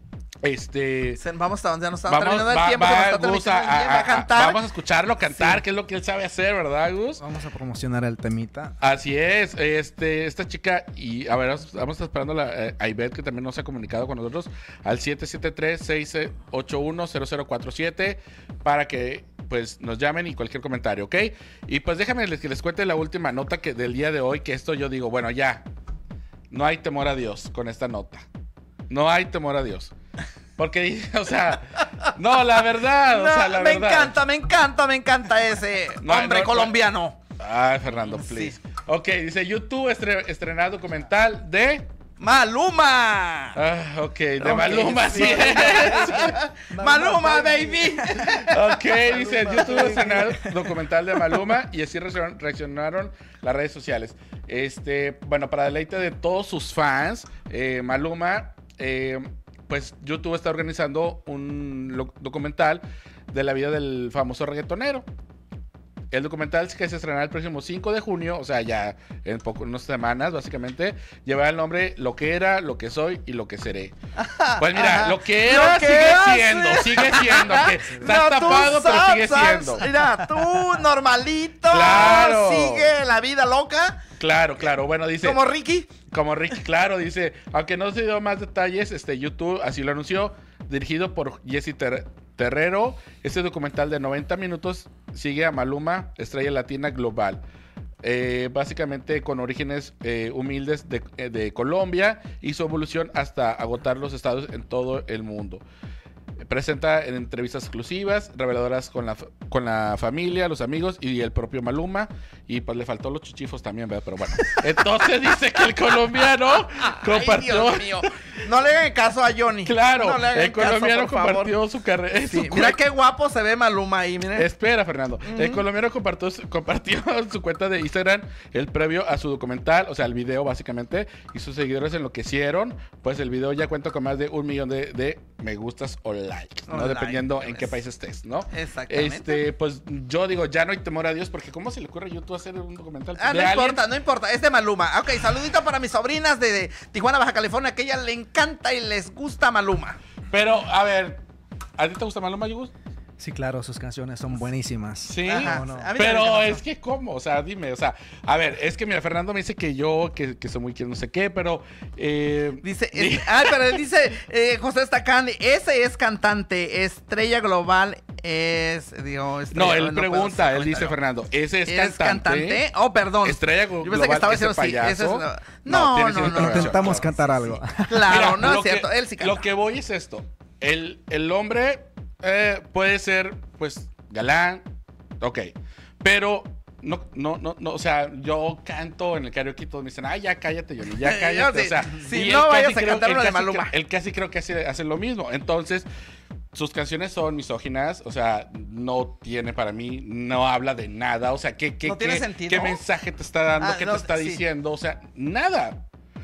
este... Se- Vamos hasta donde ya nos está Vamos, terminando el va- tiempo. va, se nos está Gus, terminando el a- tiempo, va a a- cantar. vamos a escucharlo cantar, Sí. que es lo que él sabe hacer, ¿verdad, Gus? Vamos a promocionar el temita. Así es, este, esta chica, y a ver, vamos a estar esperando la, eh, a Ivette, que también nos ha comunicado con nosotros, al siete siete tres, seis ocho uno, cero cero cuatro siete, para que pues nos llamen y cualquier comentario, ¿ok? Y pues déjame les- que les cuente la última nota que del día de hoy, que esto yo digo, bueno, ya, no hay temor a Dios con esta nota. No hay temor a Dios. Porque, o sea, no, la verdad, o No, sea, la me verdad. encanta, me encanta, me encanta ese No, hombre no, no. colombiano. Ay, Fernando, please. Sí. Ok, dice YouTube estre- estrenar documental de... ¡Maluma! Ah, ok, de Ok, Maluma, sí. sí. ¡Maluma, baby! Ok, dice YouTube estrenar documental de Maluma y así reaccion- reaccionaron las redes sociales. Este, bueno, para deleite de todos sus fans, eh, Maluma, eh, pues YouTube está organizando un lo- documental de la vida del famoso reggaetonero. El documental que se estrenará el próximo cinco de junio, o sea, ya en poco, unas semanas, básicamente, llevará el nombre Lo que era, lo que soy y lo que seré. Pues mira, Ajá. lo que era Lo que sigue era, siendo, sí. sigue siendo. Que estás No, tú tapado, pero sabes, sigue siendo. Mira, tú normalito. Claro. Sigue la vida loca. Claro, claro. Bueno, dice. Como Ricky. Como Ricky, claro, dice, aunque no se dio más detalles, este YouTube así lo anunció, dirigido por Jesse Ter- Terrero. Este documental de noventa minutos sigue a Maluma, estrella latina global. Eh, básicamente con orígenes eh, humildes de, eh, de Colombia y su evolución hasta agotar los estados en todo el mundo. Presenta en entrevistas exclusivas, reveladoras con la, con la familia, los amigos y el propio Maluma. Y pues le faltó los chichifos también, ¿verdad? Pero bueno. Entonces dice que el colombiano compartió. Ay, Dios mío. No le hagan caso a Johnny. Claro, No le hagan el colombiano caso, por favor. compartió su carrera. Sí, mira qué guapo se ve Maluma ahí, miren. Espera, Fernando. El colombiano compartió, su- compartió su cuenta de Instagram el previo a su documental, o sea, el video básicamente, y sus seguidores enloquecieron. Pues el video ya cuenta con más de un millón de, de me gustas o likes, ¿no? O Dependiendo likes, en qué país estés, ¿no? Exactamente. Este, pues yo digo, ya no hay temor a Dios, porque ¿cómo se le ocurre a YouTube hacer un documental Ah, de no alguien? importa, no importa, es de Maluma. Ok, saludito para mis sobrinas de, de Tijuana, Baja California, que a ella le encanta y les gusta Maluma. Pero, a ver, ¿a ti te gusta Maluma, Yugus? Sí, claro, sus canciones son buenísimas. Sí, Ajá, ¿o no? a mí también pero me es gustó. que ¿cómo? O sea, dime, o sea, a ver, es que mira, Fernando me dice que yo, que, que soy muy que no sé qué, pero eh, Dice, di- es- ah, pero él dice, eh, José Estacán, ese es cantante, estrella global, es, digo, estrella, no, él puedo pregunta, hacer él dice comentario. Fernando, ese es, ¿Es cantante. cantante? Oh, perdón. Estrella Yo pensé global, que estaba ese diciendo sí, ese es- payaso. No, tiene no, cierta no, relación. Intentamos cantar algo. Claro, Mira, no lo es cierto, que- él sí canta. Lo que voy es esto, el, el hombre eh, puede ser, pues, galán, ok, pero... No, no, no, no, o sea, yo canto en el karaoke y todos me dicen, ay, ya cállate, Johnny, ya cállate, Sí, o sea, sí, y no él vayas casi a creo- cantar él una de casi Maluma. cre- Él casi creo que hace, hace lo mismo, entonces, sus canciones son misóginas, o sea, no tiene para mí, no habla de nada, o sea, ¿qué, qué, ¿No tiene qué, sentido? qué mensaje te está dando? Ah, ¿Qué no, te está sí. diciendo? O sea, nada.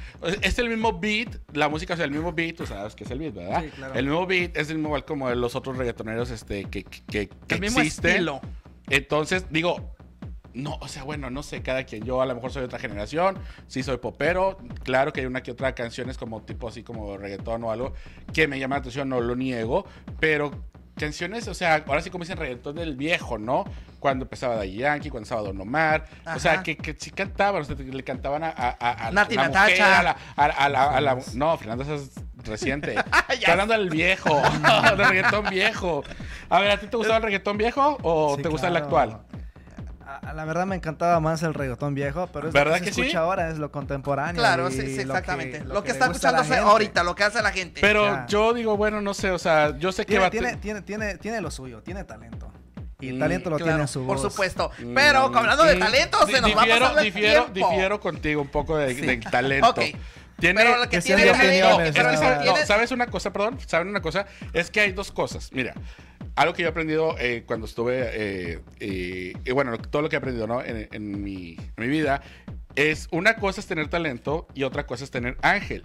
Es el mismo beat, la música, o sea, el mismo beat, tú sabes que es el beat, ¿verdad? Sí, claro. El mismo beat es el mismo igual como los otros reggaetoneros este, que, que, que El mismo existen. estilo. Entonces, digo, no, o sea, bueno, no sé, cada quien. Yo a lo mejor soy de otra generación, sí soy popero. Claro que hay una que otra canciones como tipo así como reggaetón o algo que me llama la atención, no lo niego, pero canciones, o sea, ahora sí como dicen reggaetón del viejo, ¿no? Cuando empezaba Daddy Yankee, cuando estaba Don Omar, Ajá. o sea, que, que sí cantaban, o sea, le cantaban a, a, a, a Nati la Natacha. mujer, a la, a, a la, a la- no, Fernando, eso es reciente. Estoy hablando del viejo, del reggaetón viejo. A ver, ¿a ti te gustaba el reggaetón viejo o Sí, te gusta el claro. actual? A- a La verdad me encantaba más el reggaetón viejo, pero es ¿Verdad lo que, que se sí? escucha ahora, es lo contemporáneo. Claro, y sí, sí, lo exactamente. Lo que, le está gusta a la escuchándose gente. ahorita, lo que hace la gente. Pero Ya. yo digo, bueno, no sé, o sea, yo sé que Tiene, va a tiene, te- tiene, tiene, tiene lo suyo, tiene talento. Y el Mm, talento lo Claro, tiene en su por voz. supuesto. Pero hablando de Mm, talento, di- se nos difiero, va a pasar el difiero, tiempo. difiero contigo un poco de, Sí. de talento. Ok. Tiene, Pero lo que que tiene sean talento, opiniones, pero es que lo nada que sabe- tiene- no, ¿sabes una cosa? Perdón, ¿saben una cosa? Es que hay dos cosas. Mira, algo que yo he aprendido eh, cuando estuve, eh, eh, y bueno, todo lo que he aprendido, ¿no? En, en mi, en mi vida, es una cosa es tener talento y otra cosa es tener ángel.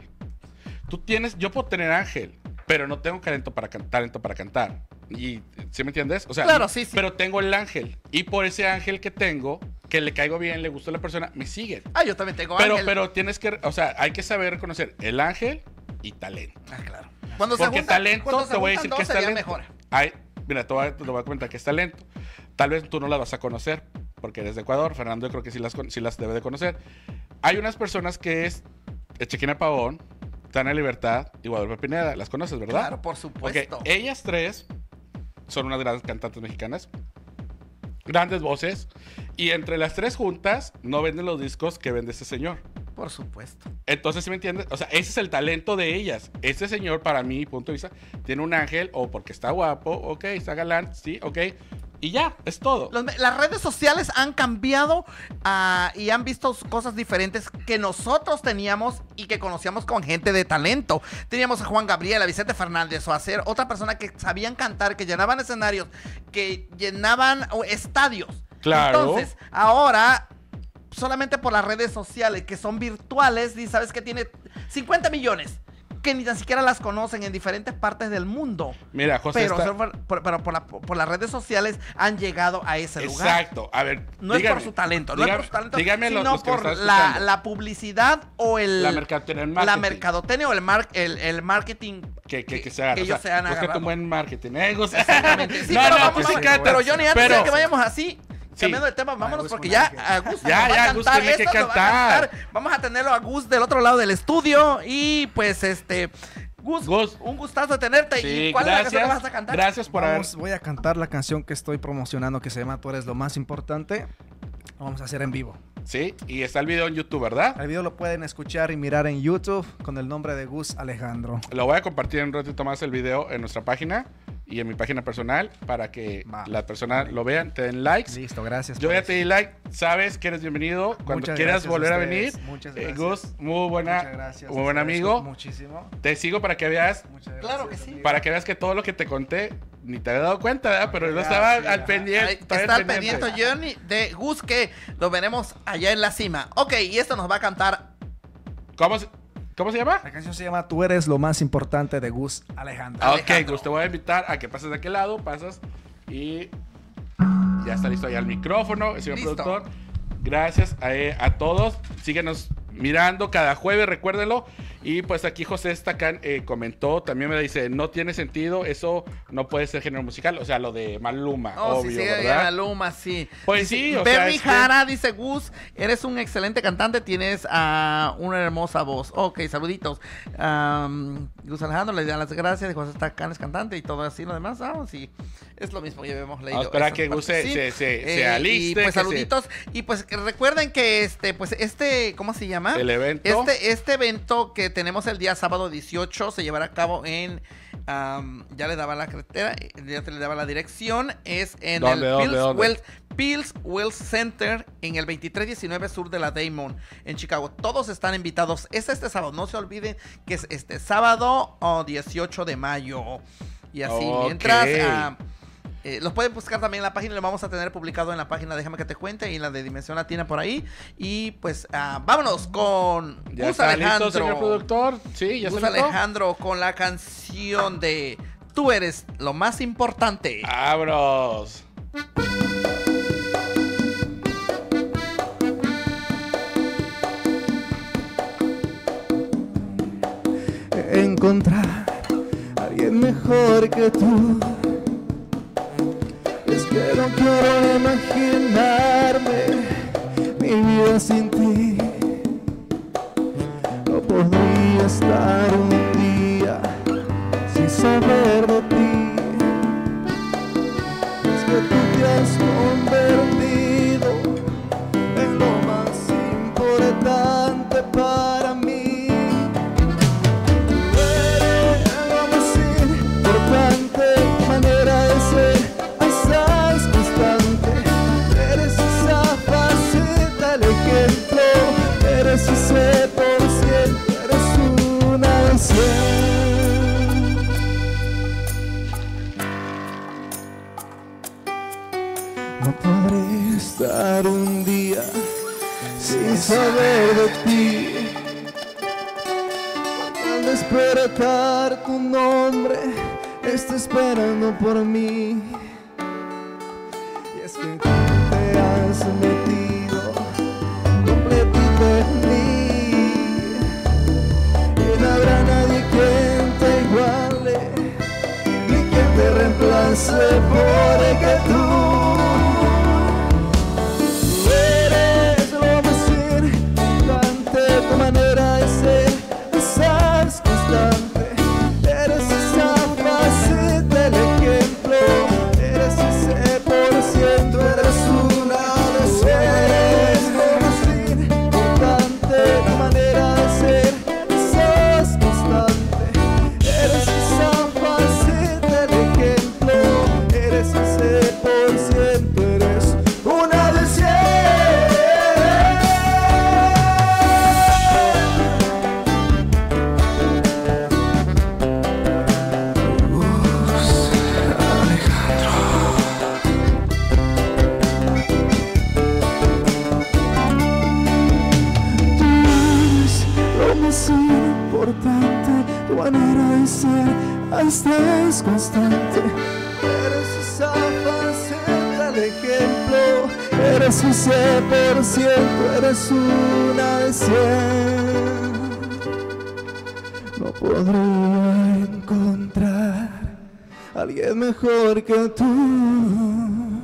Tú tienes, yo puedo tener ángel, pero no tengo talento para, can- talento para cantar. Y, ¿sí me entiendes? O sea, Claro, sí, sí. pero tengo el ángel. Y por ese ángel que tengo, que le caigo bien, le gusta a la persona, me siguen. Ah, yo también tengo Pero, ángel. pero tienes que, o sea, hay que saber reconocer el ángel y talento. Ah, claro. Cuando se Porque juntan- talento, cuando se te voy a juntan decir dos que es sería talento. mejor. Ay, mira, te voy, a, te voy a comentar que es talento. Tal vez tú no las vas a conocer, porque eres de Ecuador. Fernando, yo creo que sí las, con- sí las debe de conocer. Hay unas personas que es Echequina Pavón, Tania Libertad y Guadalupe Pineda. Las conoces, ¿verdad? Claro, por Ok, supuesto. ellas tres son unas grandes cantantes mexicanas. Grandes voces. Y entre las tres juntas no venden los discos que vende este señor. Por supuesto. Entonces, ¿sí me entiendes? O sea, ese es el talento de ellas. Este señor, para mi punto de vista, tiene un ángel o porque está guapo, ok, está galán, sí, ok. Y ya, es todo. Los me- las redes sociales han cambiado ah, y han visto cosas diferentes que nosotros teníamos y que conocíamos con gente de talento. Teníamos a Juan Gabriel, a Vicente Fernández o a hacer otra persona que sabían cantar, que llenaban escenarios, que llenaban oh, estadios. Claro. Entonces, ahora solamente por las redes sociales que son virtuales y sabes que tiene cincuenta millones que ni tan siquiera las conocen en diferentes partes del mundo. Mira, José Pero, está- son por, por- pero por, la- por las redes sociales han llegado a ese lugar. Exacto. A ver, No es dígame, por su talento, no dígame, es por su talento, dígame los- sino los que me por están la, escuchando. la publicidad o el La mercadotecnia, el la marketing. mercadotecnia o el, mar- el, el marketing que, que, que se haga. que O sea, ellos se han búscate agarrado. un buen marketing. ¿eh? Gus? Exactamente. Sí, no, pero, no, vamos, pues sí, vamos, canta. pero Johnny, antes Pero- de que vayamos así, Sí. cambiando de tema, vámonos Gus porque con ya Ángel. a Gus Ya, nos va ya, a Gus cantar tiene que esto, nos va a cantar. cantar. Vamos a tenerlo a Gus del otro lado del estudio y pues este Gus, Gus. un gustazo de tenerte. Sí, ¿Y cuál es la canción que gracias. vas a cantar? Gracias por haber. Vamos, voy a cantar la canción que estoy promocionando que se llama Tú eres lo más importante. Lo vamos a hacer en vivo. Sí, y está el video en YouTube, ¿verdad? El video lo pueden escuchar y mirar en YouTube con el nombre de Gus Alejandro. Lo voy a compartir en un ratito más el video en nuestra página y en mi página personal para que Va. las personas lo vean, te den likes. Listo, gracias. Yo por ya eso. te di like, sabes que eres bienvenido. Cuando Muchas quieras gracias a volver a ustedes. venir, Muchas eh, gracias. Gus, muy buena, Muchas gracias. muy buen les agradezco amigo. Muchísimo. Te sigo para que veas, Muchas Claro gracias, que sí. amigo. para que veas que todo lo que te conté ni te había dado cuenta, ¿verdad? Pero yo Ya, estaba sí, al ajá. pendiente. Ahí estaba está al el pendiente pendiente. Johnny de Gus que lo veremos allá en la cima. Ok, y esto nos va a cantar. ¿Cómo, se- ¿Cómo se llama? La canción se llama Tú eres lo más importante de Gus Alejandro. Ah, ok, Alejandro. Gus, te voy a invitar a que pases de aquel lado, pasas y ya está listo allá el micrófono, el señor Listo. productor. Gracias a, eh, a todos. Síguenos mirando cada jueves, recuérdenlo. Y pues aquí José Estacán eh, comentó, también me dice, no tiene sentido, eso no puede ser género musical. O sea, lo de Maluma, Oh, obvio, sí, sí, ¿verdad? Maluma, sí. Pues sí, o sea, Bernie es que- Jara dice, Gus, eres un excelente cantante, tienes ah, una hermosa voz. Ok, saluditos. Am, Gus Alejandro le da las gracias, José Estacán es cantante y todo así lo demás. Ah, sí, es lo mismo, ya hemos leído. Vamos a esperar esas que Gus se- partes, se- se- se Y aliste, pues que se- saluditos. Y pues que recuerden que este, pues este, ¿cómo se llama? El evento. Este, este evento que tenemos el día sábado dieciocho se llevará a cabo en... am, ya le daba la carretera, ya te le daba la dirección, es en ¿Dónde, el dónde, Pills dónde? Well- Pills Wells Center en el veintitrés diecinueve sur de la Damon en Chicago. Todos están invitados. Es este sábado, no se olviden que es este sábado oh, dieciocho de mayo. Y así, Ok. mientras... ah, Eh, los pueden buscar también en la página, lo vamos a tener publicado en la página Déjame que te cuente y en la de Dimensión Latina por ahí. Y pues ah, vámonos con ¿Ya Gus está Alejandro. listo, señor productor? Sí, ya Gus está listo. Alejandro con la canción de Tú eres lo más importante. ¡Abros! Encontrar a alguien mejor que tú. Es que no quiero imaginarme mi vida sin ti. No podría estar un día sin saber de ti. Es que tú te has convertido en lo más importante para mí. Tú eres lo más importante, tu manera de ser. Estás constante, eres esa faceta, el ejemplo, eres ese por ciento, eres una de cien. No podré estar un día sin saber de ti. Al despertar tu nombre está esperando por mí. Es que tú te has metido completito en mí y no habrá nadie quien te iguale ni quien te reemplace porque tú tú eres lo más importante, tu manera de ser, estás constante, eres esa faceta, el ejemplo, eres ese por ciento, eres una de seres, lo más importante, tu manera de ser, estás constante, eres esa faceta, el ejemplo, eres ese por ciento, eres una de cien. Lo más importante, tu manera de ser, estás constante. Eres esa faceta, el ejemplo, eres ese por ciento, eres una de cien. No podría encontrar a alguien mejor que tú.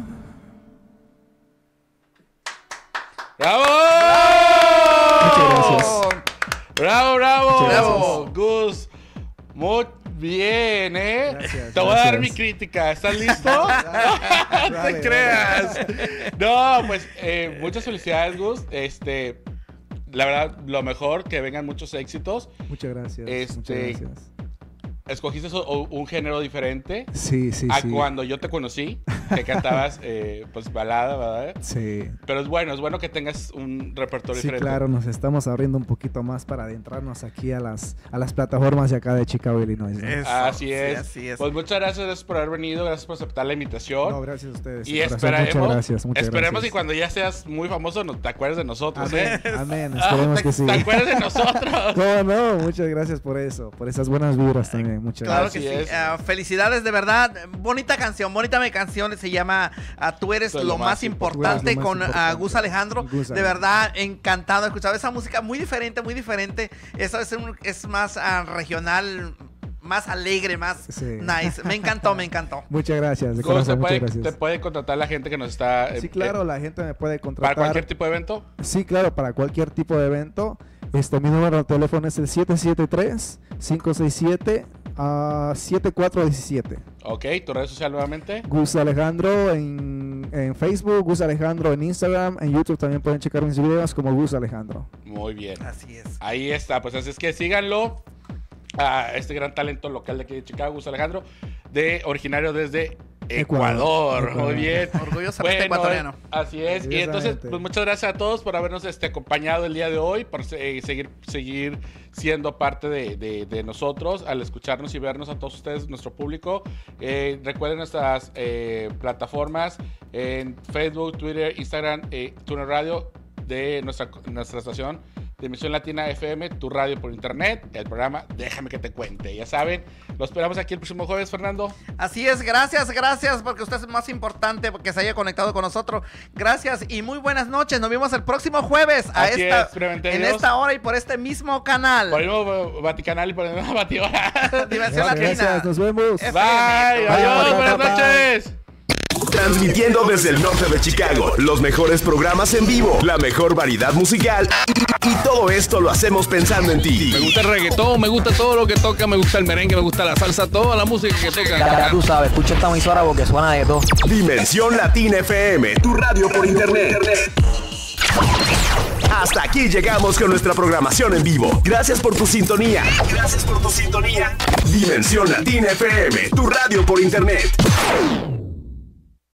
¡Bravo! Muchas gracias. ¡Bravo, bravo! Muchas ¡Bravo! Gus, muy bien, ¿eh? Gracias, Te voy a dar gracias. mi crítica. ¿Estás listo? no Dale, te creas. No, pues eh, muchas felicidades, Gus. Este, la verdad, lo mejor, que vengan muchos éxitos. Muchas gracias. Este, muchas gracias. Escogiste so- un género diferente Sí, sí, a sí. cuando yo te conocí, que cantabas eh, pues balada, ¿verdad? Sí. Pero es bueno, es bueno que tengas un repertorio Sí, diferente. claro, nos estamos abriendo un poquito más para adentrarnos aquí a las, a las plataformas de acá de Chicago, Illinois, ¿no? Eso, Así sí, es. así es. Pues muchas gracias, gracias por haber venido, gracias por aceptar la invitación. No, gracias a ustedes. y de corazón, esperaremos, Muchas gracias, muchas esperemos gracias. y cuando ya seas muy famoso no te acuerdes de nosotros, Amén, ¿eh? amén, Ah, esperemos te, que sí. te acuerdes de nosotros. ¿Cómo no? Muchas gracias por eso, por esas buenas vibras también, muchas Claro gracias. que Así sí. es. Ah, felicidades, de verdad. Bonita canción, bonita mi canción. Se llama ah, Tú eres Tú eres lo más importante Tú eres lo más con ah, importante. Gus Alejandro. Gus De Alejandro. verdad, encantado de escuchar esa música muy diferente, muy diferente. Esa es, un- es más ah, regional, más alegre, más Sí. nice. Me encantó, me encantó. Muchas gracias, de ¿Cómo corazón, te muchas puede, gracias. te puede contratar la gente que nos está... eh, Sí, claro, eh, la gente me puede contratar. para cualquier tipo de evento. Sí, claro, para cualquier tipo de evento. Este, mi número de teléfono es el siete siete tres, cinco seis siete, siete cuatro uno siete. Ok, tu red social nuevamente. Gus Alejandro en, en Facebook, Gus Alejandro en Instagram, en YouTube también pueden checar mis videos como Gus Alejandro. Muy bien. Así es. Ahí está, pues así es que síganlo a este gran talento local de aquí de Chicago, Gus Alejandro, de originario desde Ecuador. Ecuador. Muy bien. Orgullosamente ecuatoriano. Así es. Y entonces, pues muchas gracias a todos por habernos este, acompañado el día de hoy, por eh, seguir, seguir siendo parte de, de, de nosotros, al escucharnos y vernos a todos ustedes, nuestro público. Eh, recuerden nuestras eh, plataformas en Facebook, Twitter, Instagram, eh, Tuner Radio de nuestra, nuestra estación de Emisión Latina F M, tu radio por internet, el programa Déjame que te cuente. Ya saben, lo esperamos aquí el próximo jueves, Fernando. Así es, gracias, gracias, porque usted es más importante porque se haya conectado con nosotros. Gracias y muy buenas noches. Nos vemos el próximo jueves a Así esta, es, en en esta hora y por este mismo canal. Por el mismo Vaticanal y por el mismo Batidora. Dimensión Gracias, Latina. nos vemos. Bye, F M. adiós, Bye, buenas bye, bye. noches. Transmitiendo desde el norte de Chicago, los mejores programas en vivo, la mejor variedad musical y, y todo esto lo hacemos pensando en ti. Me gusta el reggaetón, me gusta todo lo que toca, me gusta el merengue, me gusta la salsa, toda la música que Ya, ya toca. tú sabes, escucha esta emisora porque suena de todo. Dimensión Latina F M, tu radio por internet. Hasta aquí llegamos con nuestra programación en vivo. Gracias por tu sintonía. Gracias por tu sintonía. Dimensión Latina F M, tu radio por internet.